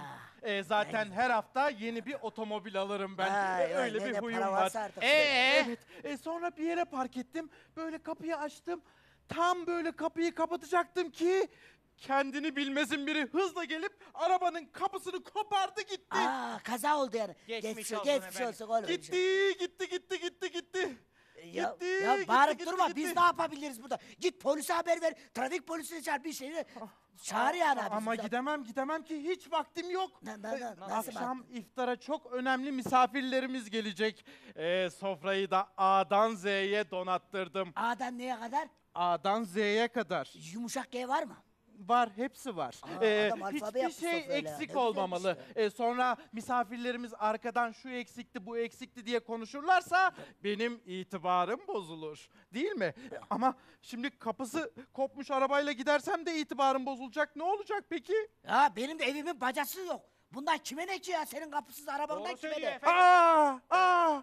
E: Ee, zaten her hafta yeni bir otomobil alırım ben.
H: Ha,
E: Ee,
H: yok,
E: Öyle
H: ne
E: bir
H: de
E: huyum
H: para
E: var.
H: varsa artık.
F: Ee,
E: Evet. E, sonra bir yere park ettim. Böyle kapıyı açtım. Tam böyle kapıyı kapatacaktım ki kendini bilmesin biri hızla gelip arabanın kapısını kopardı gitti.
H: Aa, kaza oldu yani.
F: Geçmiş
H: Geçmiş,
F: olsun
H: geçmiş
F: efendim.
H: olsun oğlum.
E: Gitti, gitti, gitti, gitti, gitti.
H: Ya,
E: Gitti,
H: ya
E: gitti,
H: bağırıp
E: gitti,
H: durma.
E: gitti.
H: Biz ne yapabiliriz burada? Git polise haber ver. Trafik polisine çağır bir şeyi. Çağır yani. abi.
E: Ama
H: Biz-
E: gidemem, gidemem ki hiç vaktim yok.
H: Na- na- na-
E: Ee,
H: nasıl
E: Akşam iftara çok önemli misafirlerimiz gelecek. Ee, sofrayı da A'dan Z'ye donattırdım.
H: A'dan neye kadar?
E: A'dan Z'ye kadar.
H: Yumuşak G var mı?
E: Var, hepsi var.
H: Aa,
E: Ee,
H: adam alfabe
E: hiçbir
H: yapmış
E: şey
H: sofrayla. Ne
E: eksik
H: güzelmiş
E: olmamalı.
H: ya.
E: Ee, sonra misafirlerimiz arkadan şu eksikti, bu eksikti diye konuşurlarsa benim itibarım bozulur. Değil mi? Ee, Ama şimdi kapısı kopmuş arabayla gidersem de itibarım bozulacak. Ne olacak peki?
H: Ya benim de evimin bacası yok. Bundan kime ne ki ya? Senin kapısız arabandan
F: Doğru
H: kime
F: söylüyor
H: ne?
F: efendim.
E: Aa, aa!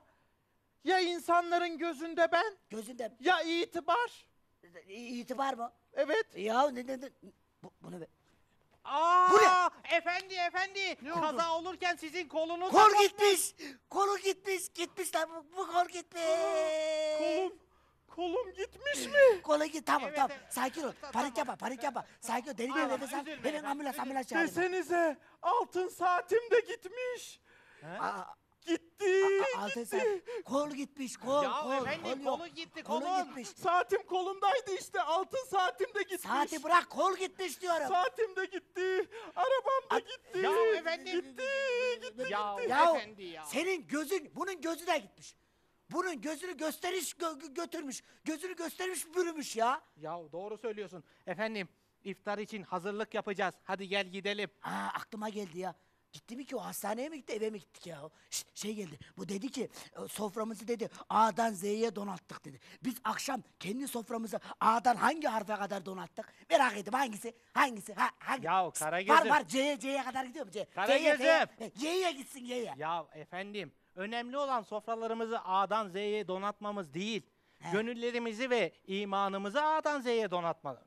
E: Ya insanların gözünde ben,
H: Gözünde
E: ya itibar.
H: itibar mı?
E: Evet.
H: Ya ne ne ne? Bu, bunu be.
F: Aa,
H: Bu ne?
F: efendi efendi. Kaza olurken sizin kolunuz
H: Kol
F: sakatmış.
H: gitmiş. Kolu gitmiş. Gitmiş lan bu, bu kol gitmiş.
E: Kolum, kolum gitmiş mi?
H: Kolu git tamam
F: Evet,
H: tamam.
F: evet.
H: Sakin ol.
F: Tamam,
H: Panik
F: tamam.
H: yapma panik yapma. Sakin ol. Deli
F: Tamam,
H: bir nefes al.
F: üzülme
H: Hemen
F: efendim,
H: ambulans
F: üzülme.
H: ambulans çağırın.
E: Desenize altın saatim de gitmiş.
H: Aa,
E: Gitti,
H: aa, altın
E: gitti.
H: saat. Kol gitmiş kol
F: Ya
H: kol.
F: efendim,
H: kol yok.
F: kolu gitti,
H: Kolu
F: kolun.
H: gitmiş.
E: Saatim kolumdaydı işte. Altın saatim de gitmiş.
H: Saati bırak kol gitmiş diyorum.
E: Saatim de gitti. Arabam da gitti.
F: Ya efendim.
E: Gitti, gitti.
F: Ya,
H: Ya
F: efendi ya.
H: senin gözün, bunun gözü de gitmiş. Bunun gözünü gösteriş gö- gö- götürmüş. Gözünü gösteriş bürümüş ya.
F: Ya doğru söylüyorsun. Efendim, iftar için hazırlık yapacağız. Hadi gel gidelim.
H: Aa aklıma geldi ya. Gitti mi ki o hastaneye mi gitti eve mi gittik ya? Şşt, şey geldi. Bu dedi ki e, soframızı dedi A'dan Z'ye donattık dedi. Biz akşam kendi soframızı A'dan hangi harfe kadar donattık? Merak ettim hangisi? Hangisi? Ha, hangi?
F: Ya
H: Şşt,
F: Karagöz'üm.
H: Var var C'ye C'ye kadar gidiyor mu? C.
F: Karagöz'üm.
H: C'ye, C'ye. Y'ye gitsin Y'ye.
F: Ya efendim, önemli olan sofralarımızı A'dan Z'ye donatmamız değil. Gönüllerimizi ve imanımızı A'dan Z'ye donatmalı.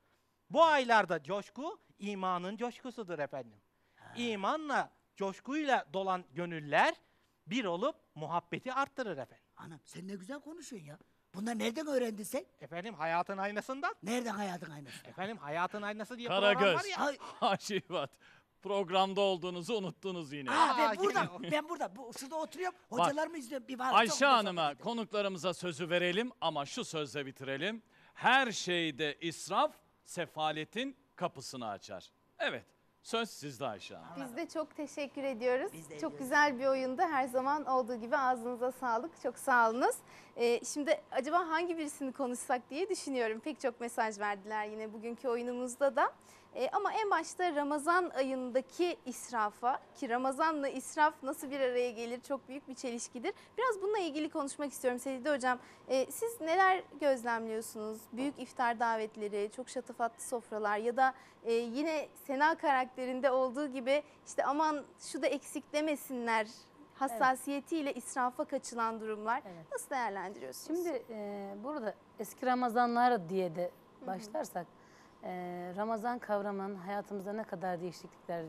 F: Bu aylarda coşku, imanın coşkusudur efendim. İmanla, coşkuyla dolan gönüller bir olup muhabbeti arttırır efendim.
H: Anam sen ne güzel konuşuyorsun ya. Bunları nereden öğrendin sen?
F: Efendim hayatın aynasından.
H: Nereden hayatın aynası?
F: Efendim hayatın aynası diye program
C: Karagöz.
F: var ya.
H: Ay,
C: Haşivat. Programda olduğunuzu unuttunuz yine.
H: aa,
F: Aa,
H: ben burada,
F: gidiyor.
H: ben burada. Bu, şurada oturuyorum. Hocalarımı izliyorum. Bir var. çok
C: Ayşe
H: güzel
C: Hanım'a
H: sohbet ediyor.
C: konuklarımıza sözü verelim ama şu sözle bitirelim. Her şeyde israf sefaletin kapısını açar. Evet, söz sizde Ayşe Hanım.
A: Biz de çok teşekkür ediyoruz.
H: Biz de
A: Çok
H: ediyoruz.
A: güzel bir oyundu. Her zaman olduğu gibi ağzınıza sağlık. Çok sağ olunuz. Ee, şimdi acaba hangi birisini konuşsak diye düşünüyorum. Pek çok mesaj verdiler yine bugünkü oyunumuzda da. Ee, ama en başta Ramazan ayındaki israfa, ki Ramazanla israf nasıl bir araya gelir, çok büyük bir çelişkidir. Biraz bununla ilgili konuşmak istiyorum Sedide Hocam. Ee, siz neler gözlemliyorsunuz? Büyük iftar davetleri, çok şatafatlı sofralar ya da e, yine Sena karakterinde olduğu gibi işte aman şu da eksik demesinler hassasiyetiyle israfa kaçılan durumlar.
B: Evet.
A: Nasıl değerlendiriyorsunuz?
B: Şimdi e, burada eski Ramazanlar diye de başlarsak e, Ramazan kavramının hayatımıza ne kadar değişiklikler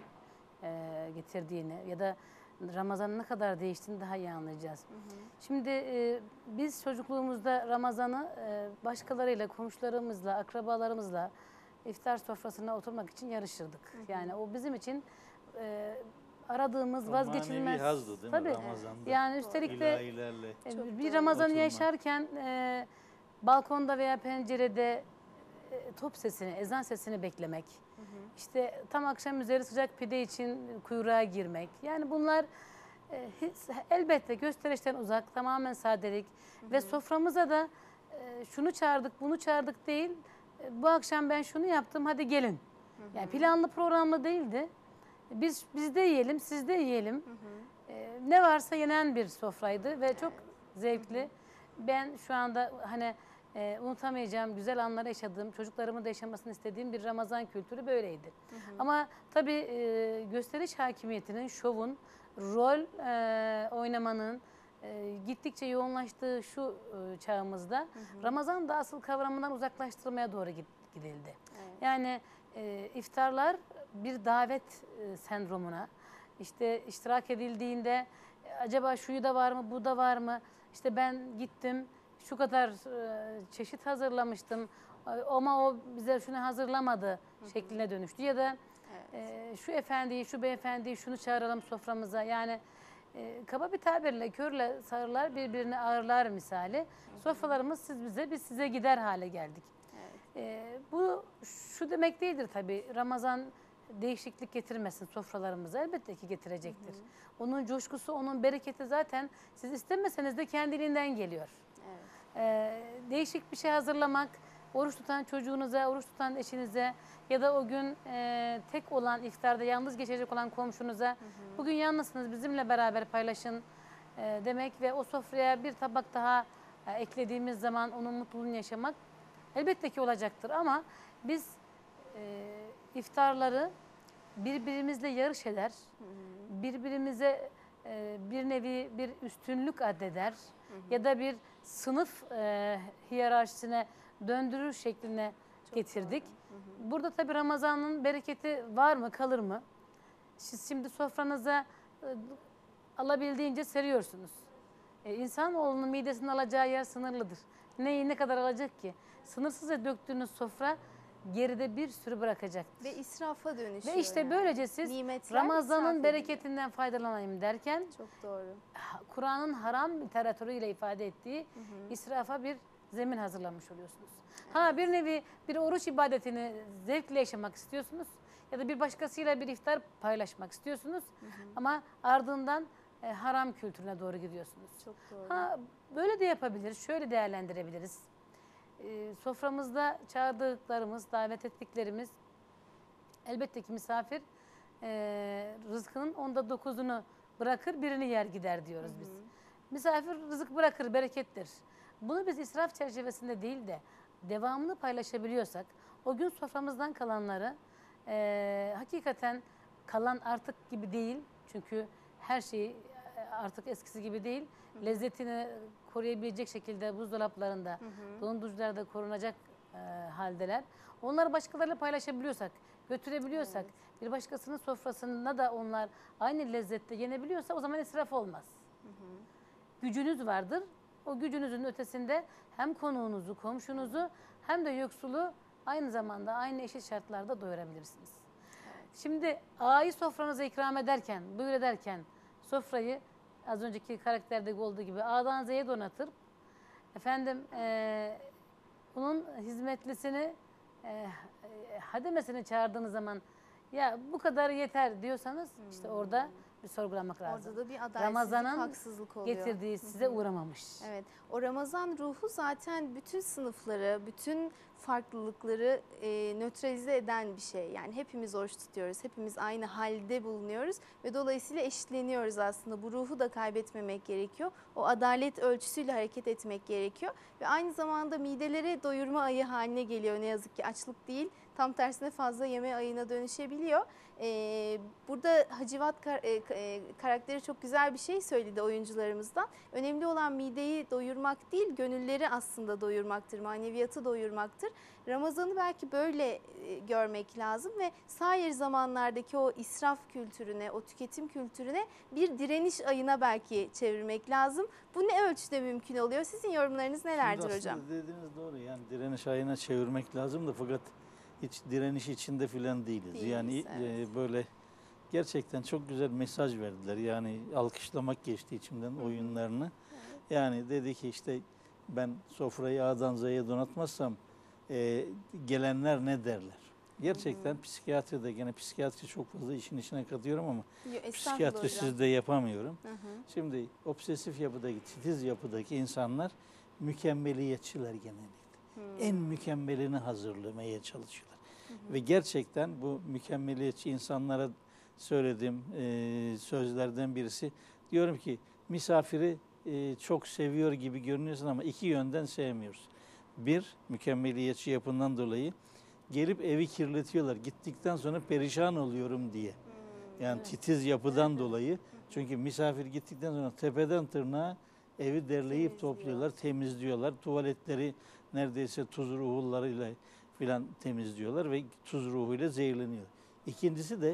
B: e, getirdiğini ya da Ramazan'ın ne kadar değiştiğini daha iyi anlayacağız. Şimdi e, biz çocukluğumuzda Ramazan'ı e, başkalarıyla, komşularımızla, akrabalarımızla iftar sofrasına oturmak için yarışırdık. Yani o bizim için e, aradığımız
D: O
B: vazgeçilmez.
D: manevi hazdı değil mi
B: Tabii.
D: Ramazan'da?
B: Yani üstelik de
D: İlahilerle.
B: e,
A: Çok
B: bir
A: doğru.
B: Ramazan'ı
D: Oturmak.
B: yaşarken e, balkonda veya pencerede e, top sesini, ezan sesini beklemek. İşte tam akşam üzeri sıcak pide için kuyruğa girmek. Yani bunlar e, hiç- elbette gösterişten uzak, tamamen sadelik. Ve soframıza da e, şunu çağırdık, bunu çağırdık değil. E, bu akşam ben şunu yaptım, hadi gelin. Yani planlı programlı değildi. Biz biz de yiyelim, siz de yiyelim. E, ne varsa yenen bir sofraydı ve çok zevkli. Ben şu anda hani e, unutamayacağım, güzel anlar yaşadığım, çocuklarımın da yaşamasını istediğim bir Ramazan kültürü böyleydi. Ama tabii e, gösteriş hakimiyetinin, şovun, rol e, oynamanın e, gittikçe yoğunlaştığı şu e, çağımızda Ramazan da asıl kavramından uzaklaştırmaya doğru gid- gidildi. Yani e, iftarlar bir davet e, sendromuna, işte iştirak edildiğinde e, acaba şuyu da var mı, bu da var mı? İşte ben gittim, şu kadar e, çeşit hazırlamıştım ama o bize şunu hazırlamadı şekline dönüştü. Ya da e, şu efendiyi, şu beyefendiyi şunu çağıralım soframıza. Yani e, kaba bir tabirle körle sağırlar birbirini ağırlar misali. Sofralarımız siz bize, biz size gider hale geldik. E, bu şu demek değildir tabii. Ramazan değişiklik getirmesin sofralarımıza, elbette ki getirecektir. Hı hı. Onun coşkusu, onun bereketi zaten siz istemeseniz de kendiliğinden geliyor. Evet. Ee, değişik bir şey hazırlamak, oruç tutan çocuğunuza, oruç tutan eşinize ya da o gün e, tek olan iftarda yalnız geçecek olan komşunuza, hı hı, bugün yalnızsınız bizimle beraber paylaşın e, demek ve o sofraya bir tabak daha e, eklediğimiz zaman onun mutluluğunu yaşamak elbette ki olacaktır. Ama biz e, iftarları birbirimizle yarış eder, hı hı, birbirimize e, bir nevi bir üstünlük addeder, hı hı, ya da bir sınıf e, hiyerarşisine döndürür şekline çok getirdik. Hı hı. Burada tabii Ramazan'ın bereketi var mı, kalır mı? Siz şimdi sofranıza e, alabildiğince seriyorsunuz. E, insanoğlunun midesinin alacağı yer sınırlıdır. Neyi ne kadar alacak ki? Sınırsızca döktüğünüz sofra geride bir sürü bırakacaktır.
A: Ve israfa dönüşüyor.
B: Ve işte
A: yani.
B: böylece siz
A: Nimetler
B: Ramazan'ın
A: israf
B: bereketinden faydalanayım derken
A: çok doğru.
B: Kur'an'ın haram literatürüyle ifade ettiği, hı hı, israfa bir zemin hazırlamış oluyorsunuz. Evet. Ha bir nevi bir oruç ibadetini zevkle yaşamak istiyorsunuz ya da bir başkasıyla bir iftar paylaşmak istiyorsunuz, hı hı, ama ardından e, haram kültürüne doğru gidiyorsunuz. Çok doğru. Ha böyle de yapabiliriz, şöyle değerlendirebiliriz. E, soframızda çağırdıklarımız, davet ettiklerimiz elbette ki misafir e, rızkının onda dokuzunu bırakır birini yer gider diyoruz, hı hı, biz. Misafir rızık bırakır, berekettir. Bunu biz israf çerçevesinde değil de devamını paylaşabiliyorsak o gün soframızdan kalanları e, hakikaten kalan artık gibi değil. Çünkü her şey artık eskisi gibi değil. Hı hı. Lezzetini koruyabilecek şekilde buzdolaplarında, hı hı, dondurucularda korunacak e, haldeler. Onları başkalarıyla paylaşabiliyorsak, götürebiliyorsak, evet, bir başkasının sofrasında da onlar aynı lezzette yenebiliyorsa o zaman israf olmaz. Hı hı. Gücünüz vardır. O gücünüzün ötesinde hem konuğunuzu, komşunuzu hem de yoksulu aynı zamanda aynı eşit şartlarda doyurabilirsiniz. Evet. Şimdi A'yı sofranıza ikram ederken, buyur ederken sofrayı az önceki karakterdeki olduğu gibi A'dan Z'ye donatır. Efendim e, bunun hizmetlisini e, hademesini çağırdığınız zaman ya bu kadar yeter diyorsanız, hmm, işte orada bir sorgulamak lazım.
A: Orada da bir adaletsizlik,
B: Ramazan'ın
A: haksızlık oluyor.
B: getirdiği size uğramamış.
A: Evet. O Ramazan ruhu zaten bütün sınıfları, bütün farklılıkları e, nötralize eden bir şey. Yani hepimiz oruç tutuyoruz, hepimiz aynı halde bulunuyoruz ve dolayısıyla eşitleniyoruz aslında. Bu ruhu da kaybetmemek gerekiyor. O adalet ölçüsüyle hareket etmek gerekiyor ve aynı zamanda mideleri doyurma ayı haline geliyor ne yazık ki. Açlık değil, tam tersine fazla yeme ayına dönüşebiliyor. Ee, burada Hacivat kar, e, e, karakteri çok güzel bir şey söyledi oyuncularımızdan. Önemli olan mideyi doyurmak değil, gönülleri aslında doyurmaktır, maneviyatı doyurmaktır. Ramazan'ı belki böyle e, görmek lazım ve sair zamanlardaki o israf kültürüne, o tüketim kültürüne bir direniş ayına belki çevirmek lazım. Bu ne ölçüde mümkün oluyor? Sizin yorumlarınız nelerdir
D: Şimdi
A: hocam?
D: dediğiniz doğru, yani direniş ayına çevirmek lazım da fakat hiç direniş içinde filan değiliz.
A: Değiliz,
D: yani
A: evet.
D: e, böyle gerçekten çok güzel mesaj verdiler. Yani alkışlamak geçti içimden, hı-hı, oyunlarını. Evet. Yani dedi ki işte ben sofrayı A'dan Z'ye donatmazsam e, gelenler ne derler? Gerçekten, hı-hı, psikiyatride, gene psikiyatri çok fazla işin içine katıyorum ama
A: Yo,
D: psikiyatri sizde yapamıyorum.
A: Hı-hı.
D: Şimdi obsesif yapıdaki, titiz yapıdaki insanlar mükemmeliyetçiler genellikle. Hmm. En mükemmelini hazırlamaya çalışıyorlar. Hı hı. Ve gerçekten bu mükemmeliyetçi insanlara söylediğim e, sözlerden birisi, diyorum ki misafiri e, çok seviyor gibi görünüyorsun ama iki yönden sevmiyoruz. Bir, mükemmeliyetçi yapından dolayı gelip evi kirletiyorlar. Gittikten sonra perişan oluyorum diye. Hmm. Yani evet, titiz yapıdan dolayı. Çünkü misafir gittikten sonra tepeden tırnağa evi derleyip topluyorlar, temizliyorlar. Tuvaletleri neredeyse tuz ruhlarıyla filan temizliyorlar ve tuz ruhuyla zehirleniyor. İkincisi de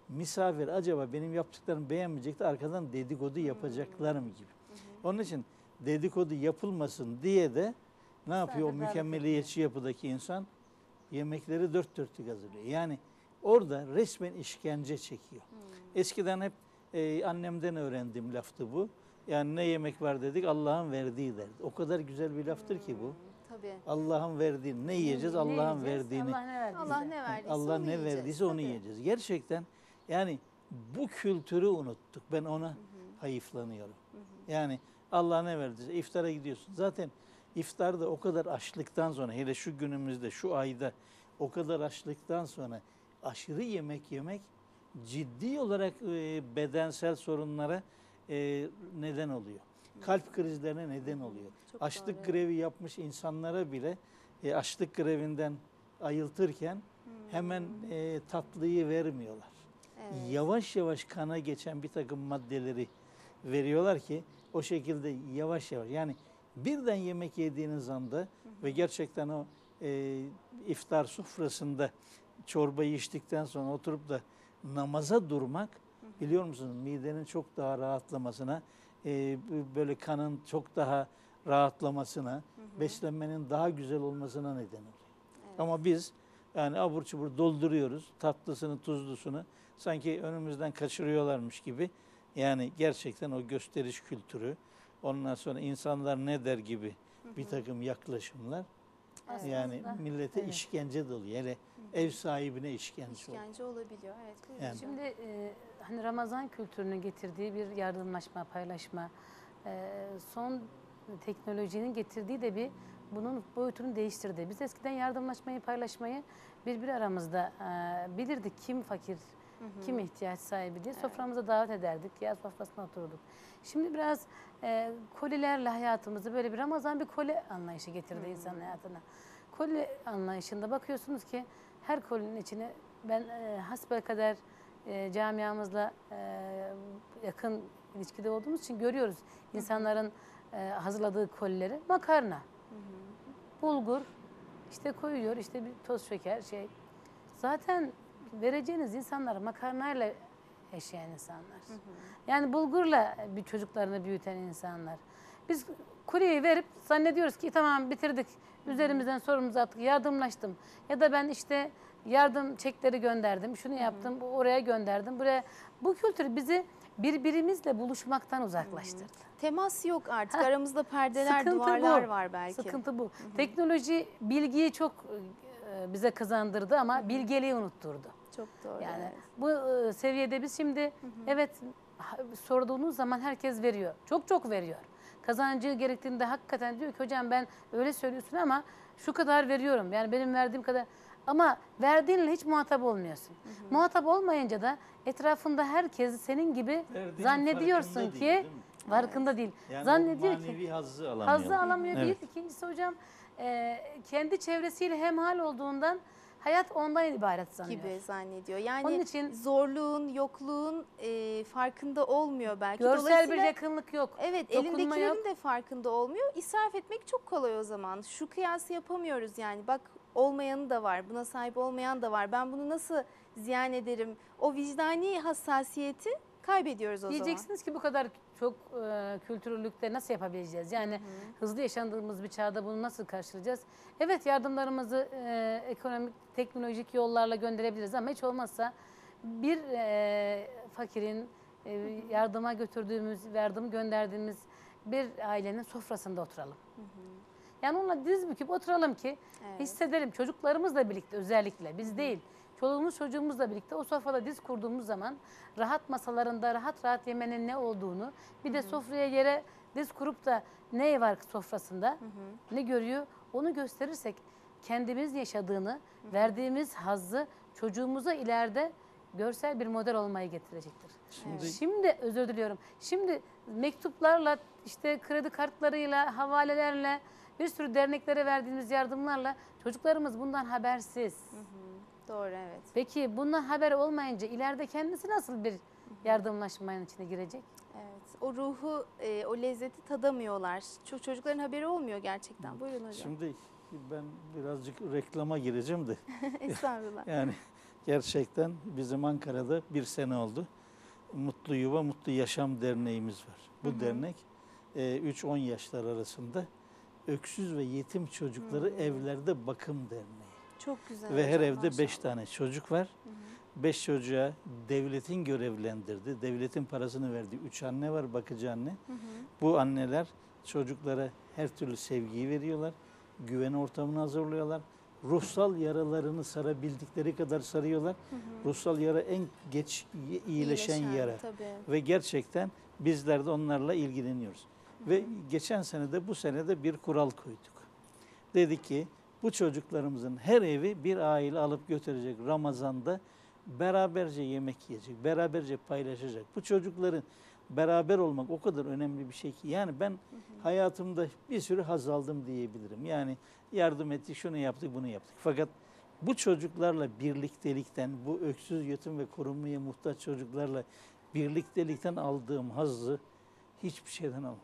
D: misafir acaba benim yaptıklarımı beğenmeyecek de arkadan dedikodu yapacaklar mı gibi. Onun için dedikodu yapılmasın diye de ne yapıyor o
B: Sadece davet
D: mükemmeliyetçi yapıdaki insan? Yemekleri dört dörtlük hazırlıyor. Yani orada resmen işkence çekiyor. Eskiden hep e, annemden öğrendiğim laftı bu. Yani ne yemek var dedik, Allah'ın verdiği derdi. O kadar güzel bir laftır ki bu.
A: Tabii.
D: Allah'ın verdiğini ne yiyeceğiz?
B: Ne
D: Allah'ın
B: yiyeceğiz?
D: verdiğini.
B: Allah ne verdiyse.
A: Allah ne verdiyse
D: Allah
A: onu
D: ne
A: yiyeceğiz.
D: verdiyse onu
A: Tabii.
D: yiyeceğiz. Gerçekten yani bu kültürü unuttuk. Ben ona hayıflanıyorum. Yani Allah ne verdiyse iftara gidiyorsun. Zaten iftarda o kadar açlıktan sonra, hele şu günümüzde, şu ayda o kadar açlıktan sonra aşırı yemek yemek ciddi olarak e, bedensel sorunlara e, neden oluyor. Kalp krizlerine neden oluyor.
A: Çok
D: Açlık
A: doğru.
D: grevi yapmış insanlara bile e, açlık grevinden ayıltırken hemen e, tatlıyı vermiyorlar.
A: Evet.
D: Yavaş yavaş kana geçen bir takım maddeleri veriyorlar ki o şekilde yavaş yavaş, yani birden yemek yediğiniz anda ve gerçekten o e, iftar sofrasında çorbayı içtikten sonra oturup da namaza durmak, biliyor musunuz, midenin çok daha rahatlamasına, e, böyle kanın çok daha rahatlamasına, beslenmenin daha güzel olmasına neden oluyor. Ama biz yani abur cubur dolduruyoruz, tatlısını tuzlusunu sanki önümüzden kaçırıyorlarmış gibi. Yani gerçekten o gösteriş kültürü, ondan sonra insanlar ne der gibi bir takım yaklaşımlar, yani
B: Aslında,
D: millete
B: evet.
D: işkence doluyor. Hele ev sahibine işkence oluyor.
A: İşkence olabiliyor. Evet. Buyurun
D: Yani.
A: hocam.
B: Şimdi e, hani Ramazan kültürünün getirdiği bir yardımlaşma, paylaşma, e, son teknolojinin getirdiği de bir bunun boyutunu değiştirdi. Biz eskiden yardımlaşmayı, paylaşmayı birbiri aramızda e, bilirdik kim fakir, kim ihtiyaç sahibi diye soframıza davet ederdik. Ya sofrasına oturduk. Şimdi biraz e, kolilerle hayatımızı böyle bir Ramazan bir koli anlayışı getirdi insanın hayatına. Koli anlayışında bakıyorsunuz ki her kolinin içine ben e, hasbelkader e, camiamızla e, yakın ilişkide olduğumuz için görüyoruz insanların e, hazırladığı kolileri. Makarna, bulgur, işte koyuyor, işte bir toz şeker şey. Zaten vereceğiniz insanlar makarnayla yaşayan insanlar. Yani bulgurla bir çocuklarını büyüten insanlar. Biz kuryeyi verip zannediyoruz ki tamam bitirdik, üzerimizden sorumumuzu attık, yardımlaştım. Ya da ben işte yardım çekleri gönderdim, şunu yaptım, oraya gönderdim, buraya. Bu kültür bizi birbirimizle buluşmaktan uzaklaştırdı.
A: Temas yok artık. Aramızda perdeler,
B: Sıkıntı
A: duvarlar
B: bu.
A: var belki.
B: Sıkıntı bu. Teknoloji bilgiyi çok e, bize kazandırdı ama bilgeliği unutturdu.
A: Çok doğru.
B: Yani
A: evet.
B: bu e, seviyede biz şimdi evet ha- sorduğunuz zaman herkes veriyor. Çok çok veriyor. Kazancı gerektiğinde hakikaten diyor ki hocam ben öyle söylüyorsun ama şu kadar veriyorum. Yani benim verdiğim kadar. Ama verdiğinle hiç muhatap olmuyorsun. Muhatap olmayınca da etrafında herkes senin gibi
D: Verdiğinin
B: zannediyorsun
D: farkında
B: ki
D: değil, değil mi?
B: farkında değil.
D: Yani
B: Zannediyor
D: o
B: ki
D: manevi hazzı alamıyor.
B: hazzı alamıyor
D: Evet.
B: bir. İkincisi hocam e, kendi çevresiyle hemhal olduğundan hayat ondan ibaret sanıyor.
A: Gibi zannediyor. Yani
B: Onun için-
A: zorluğun, yokluğun e, farkında olmuyor belki.
B: Görsel bir
A: Dolayısıyla-
B: yakınlık yok.
A: Evet,
B: dokunma
A: elindekilerin
B: yok.
A: de farkında olmuyor. İsraf etmek çok kolay o zaman. Şu kıyası yapamıyoruz yani. Bak olmayanı da var, buna sahip olmayan da var. Ben bunu nasıl ziyan ederim? O vicdani hassasiyeti kaybediyoruz o
B: Diyeceksiniz ki bu kadar çok e, kültürlülükte nasıl yapabileceğiz? Yani hızlı yaşandığımız bir çağda bunu nasıl karşılayacağız? Evet yardımlarımızı e, ekonomik, teknolojik yollarla gönderebiliriz ama hiç olmazsa bir e, fakirin e, yardıma götürdüğümüz, yardım gönderdiğimiz bir ailenin sofrasında oturalım. Yani onunla diz büküp oturalım ki
A: Evet.
B: hissedelim çocuklarımızla birlikte özellikle biz değil. Çoluğumuz çocuğumuzla birlikte o sofrada diz kurduğumuz zaman rahat masalarında rahat rahat yemenin ne olduğunu bir de sofraya yere diz kurup da ne var sofrasında ne görüyor onu gösterirsek kendimiz yaşadığını verdiğimiz hazzı çocuğumuza ileride görsel bir model olmayı getirecektir.
D: Şimdi
B: Şimdi özür diliyorum. Şimdi mektuplarla işte kredi kartlarıyla havalelerle bir sürü derneklere verdiğimiz yardımlarla çocuklarımız bundan habersiz.
A: Doğru, evet.
B: Peki bundan haber olmayınca ileride kendisi nasıl bir yardımlaşmanın içine girecek?
A: Evet. O ruhu, e, o lezzeti tadamıyorlar. Çok çocukların haberi olmuyor gerçekten. Buyurun hocam.
D: şimdi ben birazcık reklama gireceğim de
A: Estağfurullah.
D: yani Gerçekten bizim Ankara'da bir sene oldu. Mutlu Yuva, Mutlu Yaşam Derneğimiz var. Bu dernek üç on yaşlar arasında öksüz ve yetim çocukları evlerde bakım derneği.
A: Çok güzel
D: Ve her
A: hocam,
D: evde beş
A: maşallah.
D: tane çocuk var. Beş çocuğa devletin görevlendirdi. Devletin parasını verdi. Üç anne var, bakıcı anne. Bu anneler çocuklara her türlü sevgiyi veriyorlar. Güven ortamını hazırlıyorlar. Ruhsal yaralarını sarabildikleri kadar sarıyorlar. Ruhsal yara en geç iyileşen,
A: İyileşen,
D: yara.
A: tabii.
D: Ve gerçekten bizler de onlarla ilgileniyoruz. Ve geçen sene de bu sene de bir kural koyduk. Dedik ki bu çocuklarımızın her evi bir aile alıp götürecek Ramazan'da, beraberce yemek yiyecek, beraberce paylaşacak. Bu çocukların beraber olmak o kadar önemli bir şey ki. Yani ben hayatımda bir sürü haz aldım diyebilirim. Yani yardım ettik, şunu yaptık, bunu yaptık. Fakat bu çocuklarla birliktelikten, bu öksüz, yetim ve korunmaya muhtaç çocuklarla birliktelikten aldığım hazzı hiçbir şeyden almadım.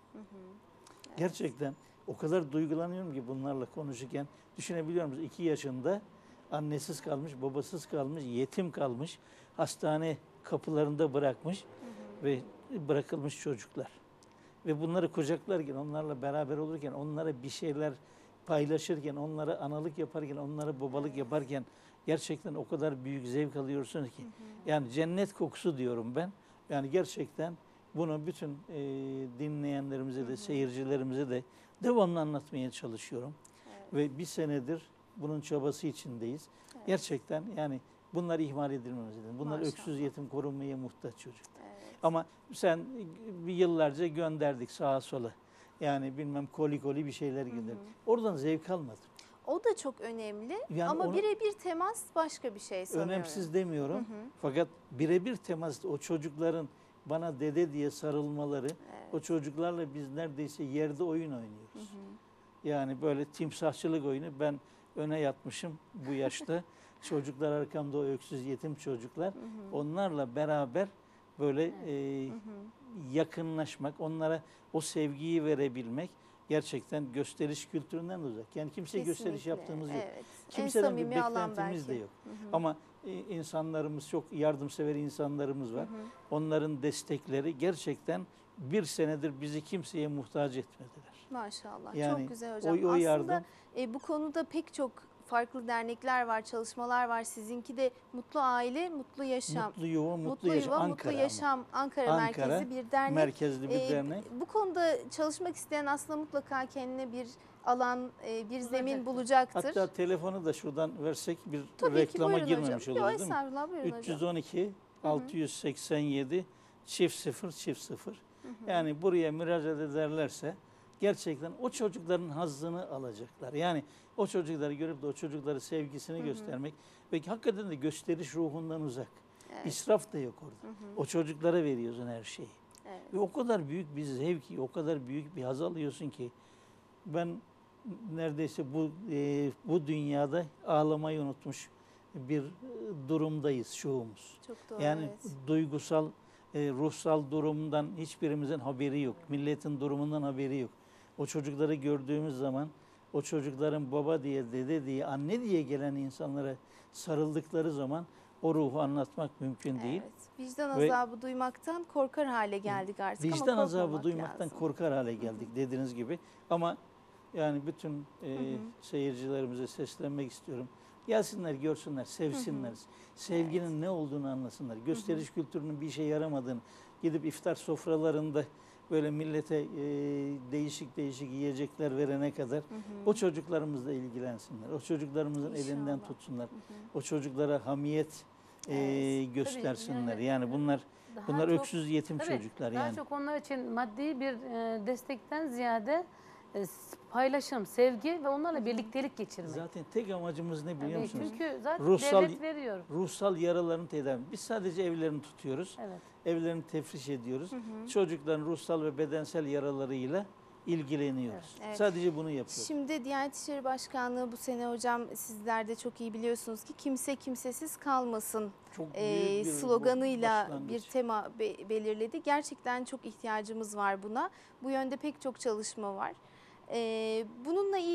D: Gerçekten o kadar duygulanıyorum ki bunlarla konuşurken. Düşünebiliyor musunuz? İki yaşında annesiz kalmış, babasız kalmış, yetim kalmış, hastane kapılarında bırakmış ve bırakılmış çocuklar. Ve bunları kucaklarken, onlarla beraber olurken, onlara bir şeyler paylaşırken, onlara analık yaparken, onlara babalık yaparken gerçekten o kadar büyük zevk alıyorsunuz ki. Yani cennet kokusu diyorum ben. Yani gerçekten bunu bütün e, dinleyenlerimize de, seyircilerimize de devamlı anlatmaya çalışıyorum.
A: Evet.
D: Ve bir senedir bunun çabası içindeyiz.
A: Evet.
D: Gerçekten yani bunlar ihmal edilmemesi lazım. Bunlar
A: Maşallah.
D: öksüz, yetim, korunmaya muhtaç çocuklar.
A: Evet.
D: Ama sen bir yıllarca gönderdik sağa sola. Yani bilmem koli koli bir şeyler gönderdik. Oradan zevk almadım.
A: O da çok önemli
D: Yani
A: ama
D: onu-
A: birebir temas başka bir şey sanıyorum.
D: Önemsiz demiyorum.
A: Hı hı.
D: Fakat birebir temas, o çocukların bana dede diye sarılmaları, o çocuklarla biz neredeyse yerde oyun oynuyoruz. Yani böyle timsahçılık oyunu. Ben öne yatmışım bu yaşta. Çocuklar arkamda, o öksüz yetim çocuklar. Onlarla beraber böyle e, yakınlaşmak, onlara o sevgiyi verebilmek gerçekten gösteriş kültüründen de uzak. Yani kimseye gösteriş
A: Kesinlikle,
D: yaptığımız yok.
A: evet. En
D: Kimseden bir
A: samimi alan
D: beklentimiz de
A: belki.
D: yok. Ama e, insanlarımız çok yardımsever insanlarımız var. Onların destekleri gerçekten bir senedir bizi kimseye muhtaç etmediler.
A: Maşallah.
D: Yani
A: çok güzel hocam.
D: o- o
A: Aslında
D: yardım-
A: e, bu konuda pek çok farklı dernekler var, çalışmalar var. Sizinki de Mutlu Aile, Mutlu Yaşam.
D: Mutlu Yuva, Mutlu,
A: Mutlu
D: Yaşam.
A: Yuva,
D: Ankara
A: Mutlu
D: ama.
A: Yaşam Ankara,
D: Ankara,
A: merkezli bir dernek.
D: merkezli bir
A: Ee,
D: dernek.
A: Bu konuda çalışmak isteyen aslında mutlaka kendine bir alan, e, bir zemin bulacaktır.
D: Hatta telefonu da şuradan versek bir
A: Tabii ki,
D: reklama
A: buyurun
D: girmemiş
A: hocam. Yok,
D: oluruz değil mi?
A: estağfurullah, buyurun hocam.
D: üç yüz on iki altı yüz seksen yedi çift sıfır çift sıfır. Yani buraya müracaat ederlerse gerçekten o çocukların hazzını alacaklar. Yani o çocukları görüp de o çocukları sevgisini göstermek ve hakikaten de gösteriş ruhundan uzak.
A: Evet.
D: İsraf da yok orada. O çocuklara veriyorsun her şeyi.
A: Evet.
D: Ve o kadar büyük bir zevki, o kadar büyük bir haz alıyorsun ki ben neredeyse bu e, bu dünyada ağlamayı unutmuş bir e, durumdayız çoğumuz.
A: Çok doğru.
D: Yani
A: evet.
D: duygusal, e, ruhsal durumdan hiçbirimizin haberi yok. Milletin durumundan haberi yok. O çocukları gördüğümüz zaman o çocukların baba diye, dede diye, anne diye gelen insanlara sarıldıkları zaman o ruhu anlatmak mümkün değil.
A: Evet. Vicdan
D: Ve-
A: azabı duymaktan korkar hale geldik artık ama
D: Vicdan azabı
A: korkmamak
D: duymaktan
A: lazım.
D: korkar hale geldik dediğiniz gibi. Ama yani bütün e, seyircilerimize seslenmek istiyorum. Gelsinler, görsünler, sevsinler. Sevginin ne olduğunu anlasınlar. Gösteriş kültürünün bir işe yaramadığını, gidip iftar sofralarında böyle millete e, değişik değişik yiyecekler verene kadar o çocuklarımızla ilgilensinler. O çocuklarımızın elinden
A: İnşallah.
D: tutsunlar. O çocuklara hamiyet e,
A: Evet.
D: göstersinler.
B: yani,
D: yani bunlar
B: Daha
D: bunlar
B: çok-
D: öksüz yetim
B: Tabii,
D: çocuklar
B: daha
D: yani.
B: çok onlar için maddi bir e, destekten ziyade e, s- paylaşım, sevgi ve onlarla birliktelik geçirmek.
D: Zaten tek amacımız ne biliyor
B: Tabii,
D: musunuz?
B: çünkü zaten
D: Ruhsal-
B: devlet veriyor.
D: Ruhsal yaralarını tedavi. Biz sadece evlerini tutuyoruz.
B: Evet.
D: Evlerini tefriş ediyoruz. Çocukların ruhsal ve bedensel yaralarıyla ilgileniyoruz.
A: Evet.
D: Sadece bunu yapıyoruz.
A: Şimdi Diyanet İşleri Başkanlığı bu sene hocam sizler de çok iyi biliyorsunuz ki kimse kimsesiz kalmasın
D: Çok
A: e,
D: büyük bir
A: sloganıyla
D: başlangıç.
A: bir tema be- belirledi. Gerçekten çok ihtiyacımız var buna. Bu yönde pek çok çalışma var. E, bununla ilgili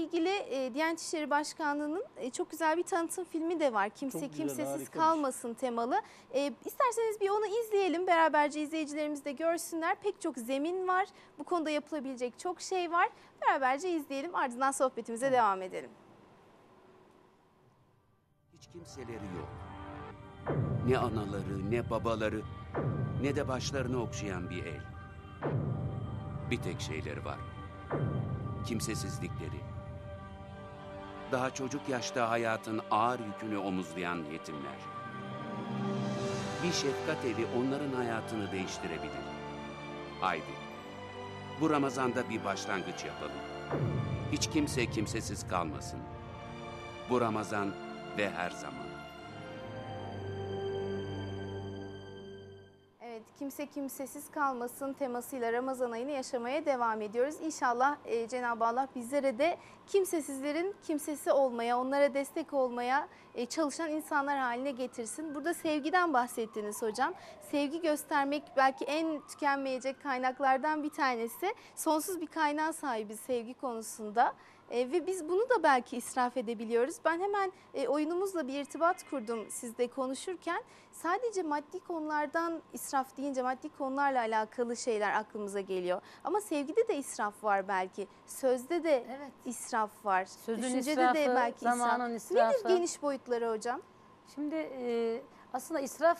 A: e, Diyanet İşleri Başkanlığı'nın e, çok güzel bir tanıtım filmi de var. Kimse
D: Çok güzel,
A: kimsesiz
D: harika bir şey.
A: kalmasın temalı. E, isterseniz bir onu izleyelim. Beraberce izleyicilerimiz de görsünler. Pek çok zemin var. Bu konuda yapılabilecek çok şey var. Beraberce izleyelim. Ardından sohbetimize devam edelim.
I: Hiç kimseleri yok. Ne anaları, ne babaları, ne de başlarını okşayan bir el. Bir tek şeyleri var. Kimsesizlikleri. Daha çocuk yaşta hayatın ağır yükünü omuzlayan yetimler. Bir şefkat eli onların hayatını değiştirebilir. Haydi, bu Ramazan'da bir başlangıç yapalım. Hiç kimse kimsesiz kalmasın. Bu Ramazan ve her zaman.
A: Evet, kimse kimsesiz kalmasın temasıyla Ramazan ayını yaşamaya devam ediyoruz. İnşallah e, Cenab-ı Allah bizlere de kimsesizlerin kimsesi olmaya, onlara destek olmaya e, çalışan insanlar haline getirsin. Burada sevgiden bahsettiniz hocam. Sevgi göstermek belki en tükenmeyecek kaynaklardan bir tanesi. Sonsuz bir kaynağa sahibiz sevgi konusunda. E, ve biz bunu da belki israf edebiliyoruz. Ben hemen e, oyunumuzla bir irtibat kurdum sizle konuşurken. Sadece maddi konulardan israf deyince maddi konularla alakalı şeyler aklımıza geliyor. Ama sevgide de israf var belki. Sözde de
B: Evet.
A: israf var.
B: Sözün
A: Düşüncede
B: israfı,
A: de belki
B: zamanın
A: israf.
B: israfı.
A: Nedir geniş boyutları hocam?
B: Şimdi e, aslında israf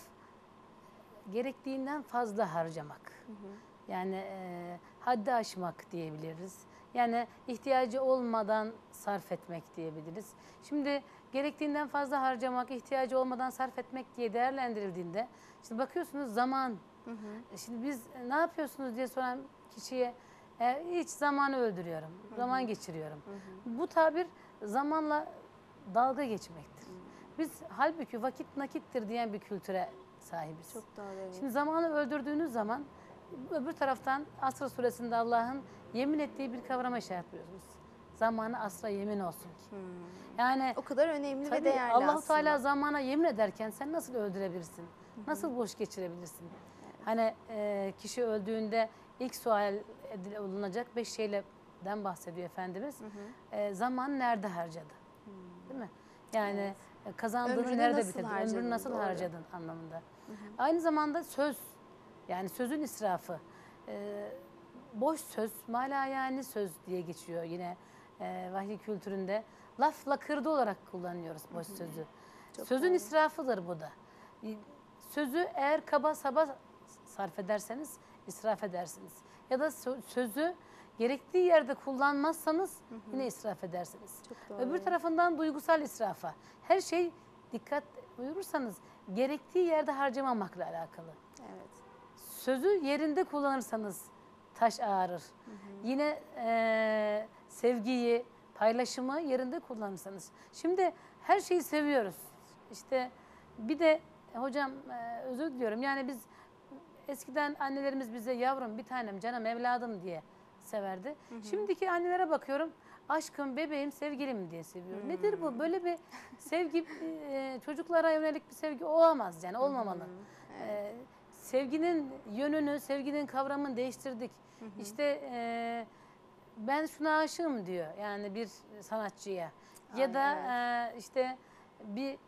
B: gerektiğinden fazla harcamak. Yani e, haddi aşmak diyebiliriz. Yani ihtiyacı olmadan sarf etmek diyebiliriz. Şimdi gerektiğinden fazla harcamak, ihtiyacı olmadan sarf etmek diye değerlendirildiğinde şimdi bakıyorsunuz zaman.
A: Hı hı.
B: Şimdi biz ne yapıyorsunuz diye soran kişiye e, hiç zamanı öldürüyorum,
A: Hı hı.
B: zaman geçiriyorum.
A: Hı hı.
B: Bu tabir zamanla dalga geçmektir. Biz halbuki vakit nakittir diyen bir kültüre sahibiz.
A: Çok doğru. Evet.
B: Şimdi zamanı öldürdüğünüz zaman öbür taraftan Asr suresinde Allah'ın yemin ettiği bir kavrama işaretliyorsunuz. Zamanı asra yemin olsun ki.
A: Hmm.
B: Yani
A: O kadar önemli ve
B: tabii
A: değerli
B: Allah-u
A: aslında.
B: Teala zamana yemin ederken sen nasıl öldürebilirsin? Nasıl boş geçirebilirsin? Hani e, kişi öldüğünde ilk sual edil- olunacak beş şeyden bahsediyor Efendimiz.
A: Hı hı.
B: E, zaman nerede harcadı? Değil mi? Yani e, kazandığını
A: Ömrünü
B: nerede
A: nasıl
B: bitirdin?
A: harcadın?
B: Ömrünü nasıl
A: Doğru.
B: harcadın anlamında. Aynı zamanda söz, yani sözün israfı. E, boş söz, malayani söz diye geçiyor yine e, vahiy kültüründe. Laf lakırdı olarak kullanıyoruz boş sözü.
A: Çok
B: Sözün
A: doğru.
B: israfıdır bu da. E, Sözü eğer kaba saba sarf ederseniz israf edersiniz. Ya da sö- sözü gerektiği yerde kullanmazsanız yine israf edersiniz.
A: Çok doğru.
B: Öbür tarafından duygusal israfa. Her şey dikkat buyurursanız gerektiği yerde harcamamakla alakalı.
A: Evet.
B: Sözü yerinde kullanırsanız taş ağrır. Yine eee, sevgiyi, paylaşımı yerinde kullanırsanız. Şimdi her şeyi seviyoruz. İşte bir de hocam eee, özür diliyorum. Yani biz eskiden annelerimiz bize yavrum, bir tanem, canım, evladım diye severdi. Şimdiki annelere bakıyorum. Aşkım, bebeğim, sevgilim diye seviyor. Nedir bu? Böyle bir sevgi eee, çocuklara yönelik bir sevgi olamaz yani, olmamalı. Eee, sevginin yönünü, sevginin kavramını değiştirdik. İşte eee, ben şuna aşığım diyor yani bir sanatçıya. Ya da
A: Aynen,
B: eee, işte bir eee,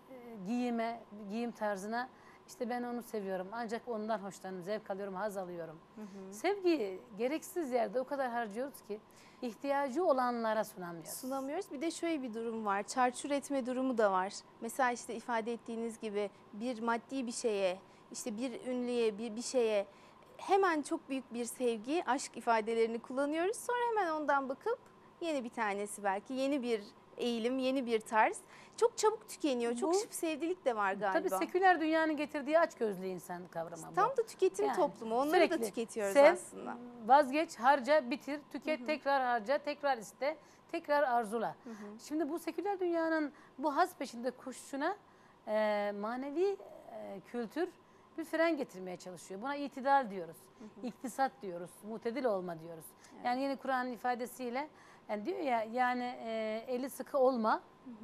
B: giyime, bir giyim tarzına işte ben onu seviyorum. Ancak ondan hoşlanıyorum, zevk alıyorum, haz alıyorum. Sevgiyi gereksiz yerde o kadar harcıyoruz ki ihtiyacı olanlara sunamıyoruz.
A: Sunamıyoruz. Bir de şöyle bir durum var. Çarçur etme durumu da var. Mesela işte ifade ettiğiniz gibi bir maddi bir şeye, işte bir ünlüye, bir bir şeye hemen çok büyük bir sevgi, aşk ifadelerini kullanıyoruz. Sonra hemen ondan bakıp yeni bir tanesi belki, yeni bir eğilim, yeni bir tarz. Çok çabuk tükeniyor. Çok
B: Bu-
A: şıp sevdilik de var galiba.
B: Tabii seküler dünyanın getirdiği açgözlü insan kavramı bu.
A: Tam da tüketim
B: Yani
A: toplumu. Onları da
B: sürekli
A: tüketiyoruz
B: sev,
A: aslında.
B: vazgeç, harca, bitir, tüket, tekrar harca, tekrar iste, tekrar arzula. Şimdi bu seküler dünyanın bu haz peşinde koşuşuna e, manevi e, kültür bir fren getirmeye çalışıyor. Buna itidal diyoruz, iktisat diyoruz, mutedil olma diyoruz. Yani yeni Kur'an'ın ifadesiyle yani diyor ya yani e, eli sıkı olma,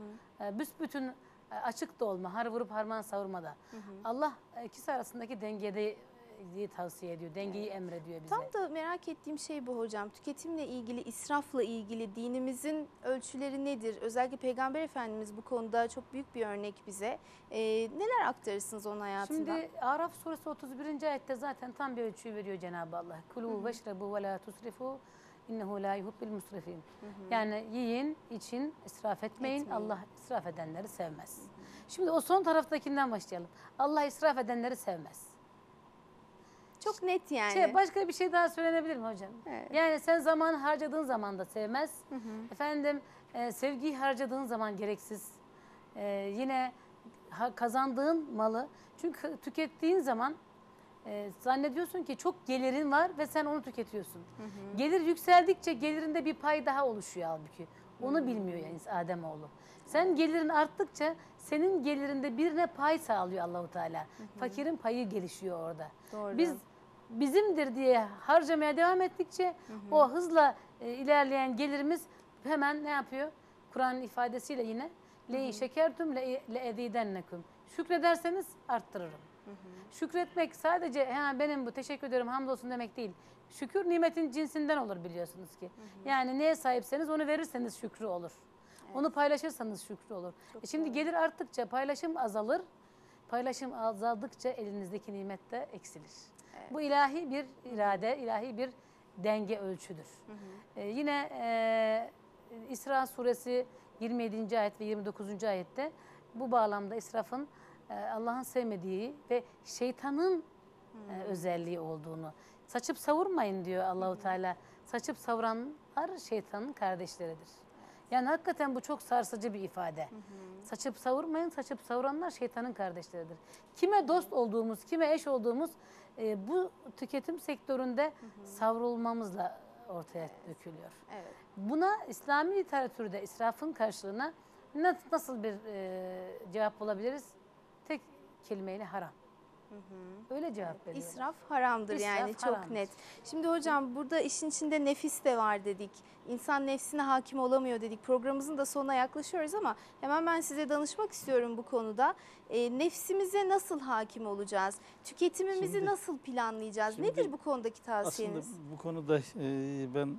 B: e, büsbütün e, açık da olma, har vurup harman savurma da. Allah e, ikisi arasındaki dengede dengeyi tavsiye ediyor, dengeyi emrediyor bize.
A: Tam da merak ettiğim şey bu hocam. Tüketimle ilgili, israfla ilgili dinimizin ölçüleri nedir? Özellikle Peygamber Efendimiz bu konuda çok büyük bir örnek bize. Ee, neler aktarırsınız onun hayatından?
B: Şimdi Araf suresi otuz birinci ayette zaten tam bir ölçüyü veriyor Cenab-ı Allah. Kulu veşrebu ve la tusrifu innehu la yuhibbil musrifin. Yani yiyin, için, israf etmeyin.
A: Etmeyin.
B: Allah israf edenleri sevmez. Hı hı. Şimdi o son taraftakinden başlayalım. Allah israf edenleri sevmez.
A: Çok net yani.
B: Şey, başka bir şey daha söylenebilir mi hocam?
A: Evet.
B: Yani sen zaman harcadığın zaman da sevmez. Hı hı. Efendim e, sevgiyi harcadığın zaman gereksiz. E, yine ha, kazandığın malı. Çünkü tükettiğin zaman e, zannediyorsun ki çok gelirin var ve sen onu tüketiyorsun. Hı hı. Gelir yükseldikçe gelirinde bir pay daha oluşuyor halbuki. Onu hı hı. bilmiyor yani Ademoğlu. Sen evet. gelirin arttıkça senin gelirinde birine pay sağlıyor Allahu Teala. Hı hı. Fakirin payı gelişiyor orada. Doğru. Biz bizimdir diye harcamaya devam ettikçe hı hı. o hızla e, ilerleyen gelirimiz hemen ne yapıyor? Kur'an'ın ifadesiyle yine le şekertum le ezidennekum. Şükrederseniz arttırırım. Hı hı. Şükretmek sadece he, benim bu teşekkür ederim hamdolsun demek değil. Şükür nimetin cinsinden olur biliyorsunuz ki. Hı hı. Yani neye sahipseniz onu verirseniz şükrü olur. Evet. Onu paylaşırsanız şükrü olur. E şimdi doğru. Gelir arttıkça paylaşım azalır. Paylaşım azaldıkça elinizdeki nimet de eksilir. Evet. Bu ilahi bir irade, ilahi bir denge ölçüdür. Hı hı. Ee, yine e, İsra suresi yirmi yedinci ayet ve yirmi dokuzuncu ayette bu bağlamda israfın e, Allah'ın sevmediği ve şeytanın hı. e, özelliği olduğunu. Saçıp savurmayın diyor Allahu Teala. Saçıp savuranlar şeytanın kardeşleridir. Yani hakikaten bu çok sarsıcı bir ifade. Hı hı. Saçıp savurmayın, saçıp savuranlar şeytanın kardeşleridir. Kime dost olduğumuz, kime eş olduğumuz e, bu tüketim sektöründe hı hı. savrulmamızla ortaya evet. dökülüyor. Evet. Buna İslami literatürde israfın karşılığına nasıl bir e, cevap bulabiliriz? Tek kelimeyle haram. Hı hı. Öyle cevap evet, veriyorlar.
A: İsraf haramdır İsraf yani haramdır. Çok net. Şimdi hocam burada işin içinde nefis de var dedik. İnsan nefsine hakim olamıyor dedik. Programımızın da sonuna yaklaşıyoruz ama hemen ben size danışmak istiyorum bu konuda. E, nefsimize nasıl hakim olacağız? Tüketimimizi şimdi, nasıl planlayacağız? Şimdi, Nedir bu konudaki tavsiyeniz?
D: Aslında bu konuda e, ben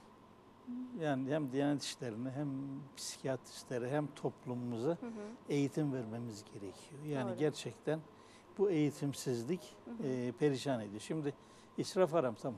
D: yani hem Diyanet İşleri'ne hem psikiyatristlere hem toplumumuza hı hı. eğitim vermemiz gerekiyor. Yani Doğru. gerçekten bu eğitimsizlik hı hı. E, perişan ediyor. Şimdi israf haram tamam.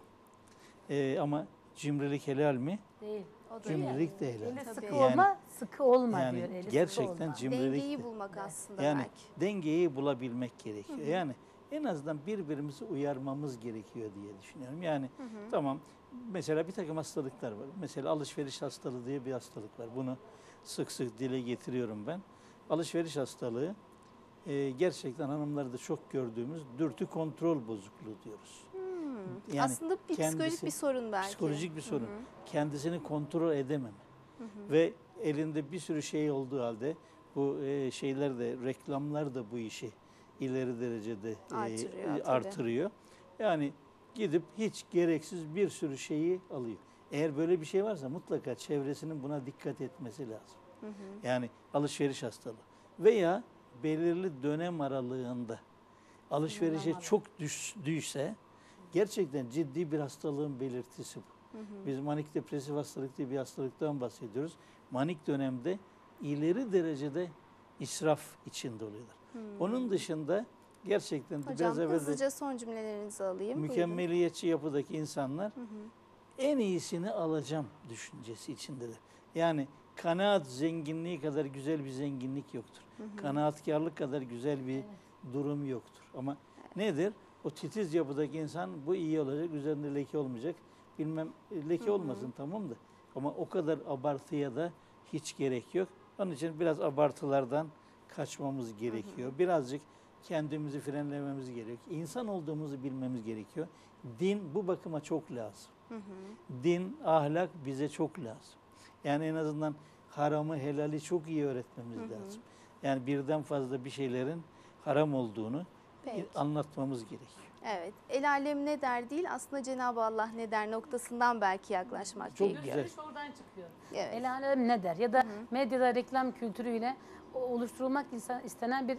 D: E, ama cimrilik helal mi?
B: Değil. O
D: cimrilik yani. değil.
B: Eli sıkı yani, olma, sıkı olma
D: yani
B: diyor. Eli
D: gerçekten
B: olma.
D: cimrilik.
A: Dengeyi bulmak aslında
D: yani
A: belki.
D: dengeyi bulabilmek gerekiyor. Hı hı. Yani en azından birbirimizi uyarmamız gerekiyor diye düşünüyorum. Yani hı hı. tamam mesela bir takım hastalıklar var. Mesela alışveriş hastalığı diye bir hastalık var. Bunu sık sık dile getiriyorum ben. Alışveriş hastalığı e, gerçekten hanımlarda çok gördüğümüz dürtü kontrol bozukluğu diyoruz.
A: Hmm. Yani aslında bir psikolojik kendisi, bir sorun belki.
D: Psikolojik bir sorun. Hı hı. Kendisini kontrol edememe. Hı hı. Ve elinde bir sürü şey olduğu halde bu e, şeyler de reklamlar da bu işi ileri derecede
A: artırıyor.
D: E, artırıyor. Yani gidip hiç gereksiz bir sürü şeyi alıyor. Eğer böyle bir şey varsa mutlaka çevresinin buna dikkat etmesi lazım. Hı hı. Yani alışveriş hastalığı veya belirli dönem aralığında alışverişe çok düş, düşse gerçekten ciddi bir hastalığın belirtisi bu. Hı hı. Biz manik depresif hastalık diye bir hastalıktan bahsediyoruz. Manik dönemde ileri derecede israf içinde oluyorlar. Hı. Onun dışında gerçekten
A: Hocam,
D: biraz evvel
A: hızlıca son cümlelerinizi alayım.
D: Mükemmeliyetçi yapıdaki insanlar hı hı. en iyisini alacağım düşüncesi içindedir. Yani kanaat zenginliği kadar güzel bir zenginlik yoktur. Hı hı. Kanaatkarlık kadar güzel bir evet. durum yoktur. Ama evet. nedir? O titiz yapıdaki insan bu iyi olacak, üzerinde leke olmayacak. Bilmem leke hı hı. olmasın tamam da. Ama o kadar abartıya da hiç gerek yok. Onun için biraz abartılardan kaçmamız gerekiyor. Hı hı. Birazcık kendimizi frenlememiz gerekiyor. İnsan olduğumuzu bilmemiz gerekiyor. Din bu bakıma çok lazım. Hı hı. Din, ahlak bize çok lazım. Yani en azından haramı, helali çok iyi öğretmemiz hı hı. lazım. Yani birden fazla bir şeylerin haram olduğunu Peki. anlatmamız gerekiyor.
A: Evet, el alem ne der değil, aslında Cenab-ı Allah ne der noktasından belki yaklaşmak
D: çok
A: gerekiyor.
D: güzel.
B: İş oradan çıkıyor.
A: Evet.
B: El alem ne der ya da hı hı. medyada reklam kültürüyle oluşturulmak istenen bir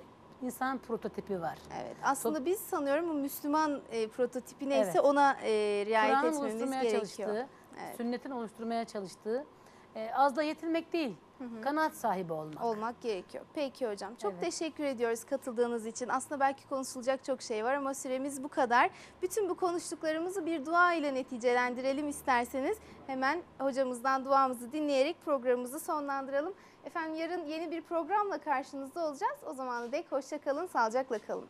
B: insan prototipi var.
A: Evet. Aslında
B: Top-
A: biz sanıyorum bu Müslüman e, prototipi neyse
B: Evet.
A: ona e, riayet
B: Kur'an'ın
A: etmemiz
B: oluşturmaya
A: gerekiyor.
B: çalıştığı,
A: Evet.
B: sünnetin oluşturmaya çalıştığı, e, az da yetinmek değil, kanaat sahibi olmak.
A: Olmak gerekiyor. Peki hocam. Çok
B: Evet.
A: teşekkür ediyoruz katıldığınız için. Aslında belki konuşulacak çok şey var ama süremiz bu kadar. Bütün bu konuştuklarımızı bir dua ile neticelendirelim isterseniz. Hemen hocamızdan duamızı dinleyerek programımızı sonlandıralım. Efendim yarın yeni bir programla karşınızda olacağız. O zamana dek hoşça kalın, sağlıcakla kalın.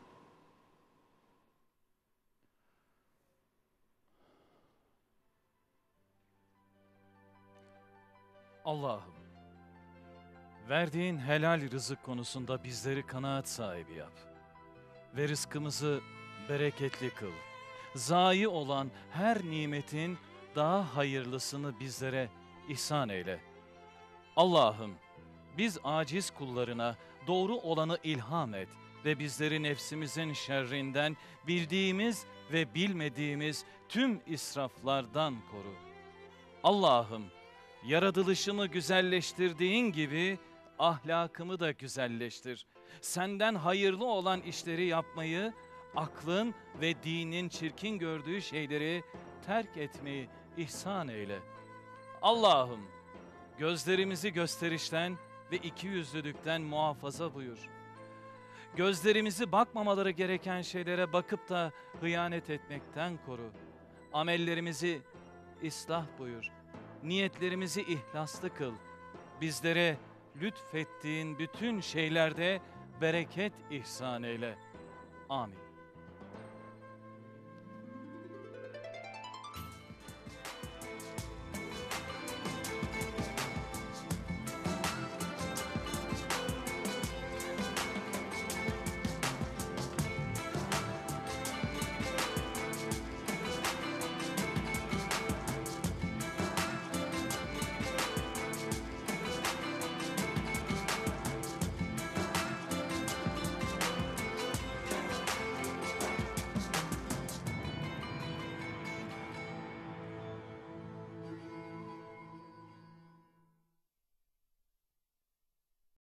C: Allah'ım, verdiğin helal rızık konusunda bizleri kanaat sahibi yap. Ve rızkımızı bereketli kıl. Zayi olan her nimetin daha hayırlısını bizlere ihsan eyle. Allah'ım, biz aciz kullarına doğru olanı ilham et ve bizleri nefsimizin şerrinden bildiğimiz ve bilmediğimiz tüm israflardan koru. Allah'ım, yaratılışımı güzelleştirdiğin gibi ahlakımı da güzelleştir. Senden hayırlı olan işleri yapmayı, aklın ve dinin çirkin gördüğü şeyleri terk etmeyi ihsan eyle. Allah'ım, gözlerimizi gösterişten ve ikiyüzlülükten muhafaza buyur. Gözlerimizi bakmamaları gereken şeylere bakıp da hıyanet etmekten koru. Amellerimizi ıslah buyur. Niyetlerimizi ihlaslı kıl. Bizlere lütfettiğin bütün şeylerde bereket ihsan eyle. Amin.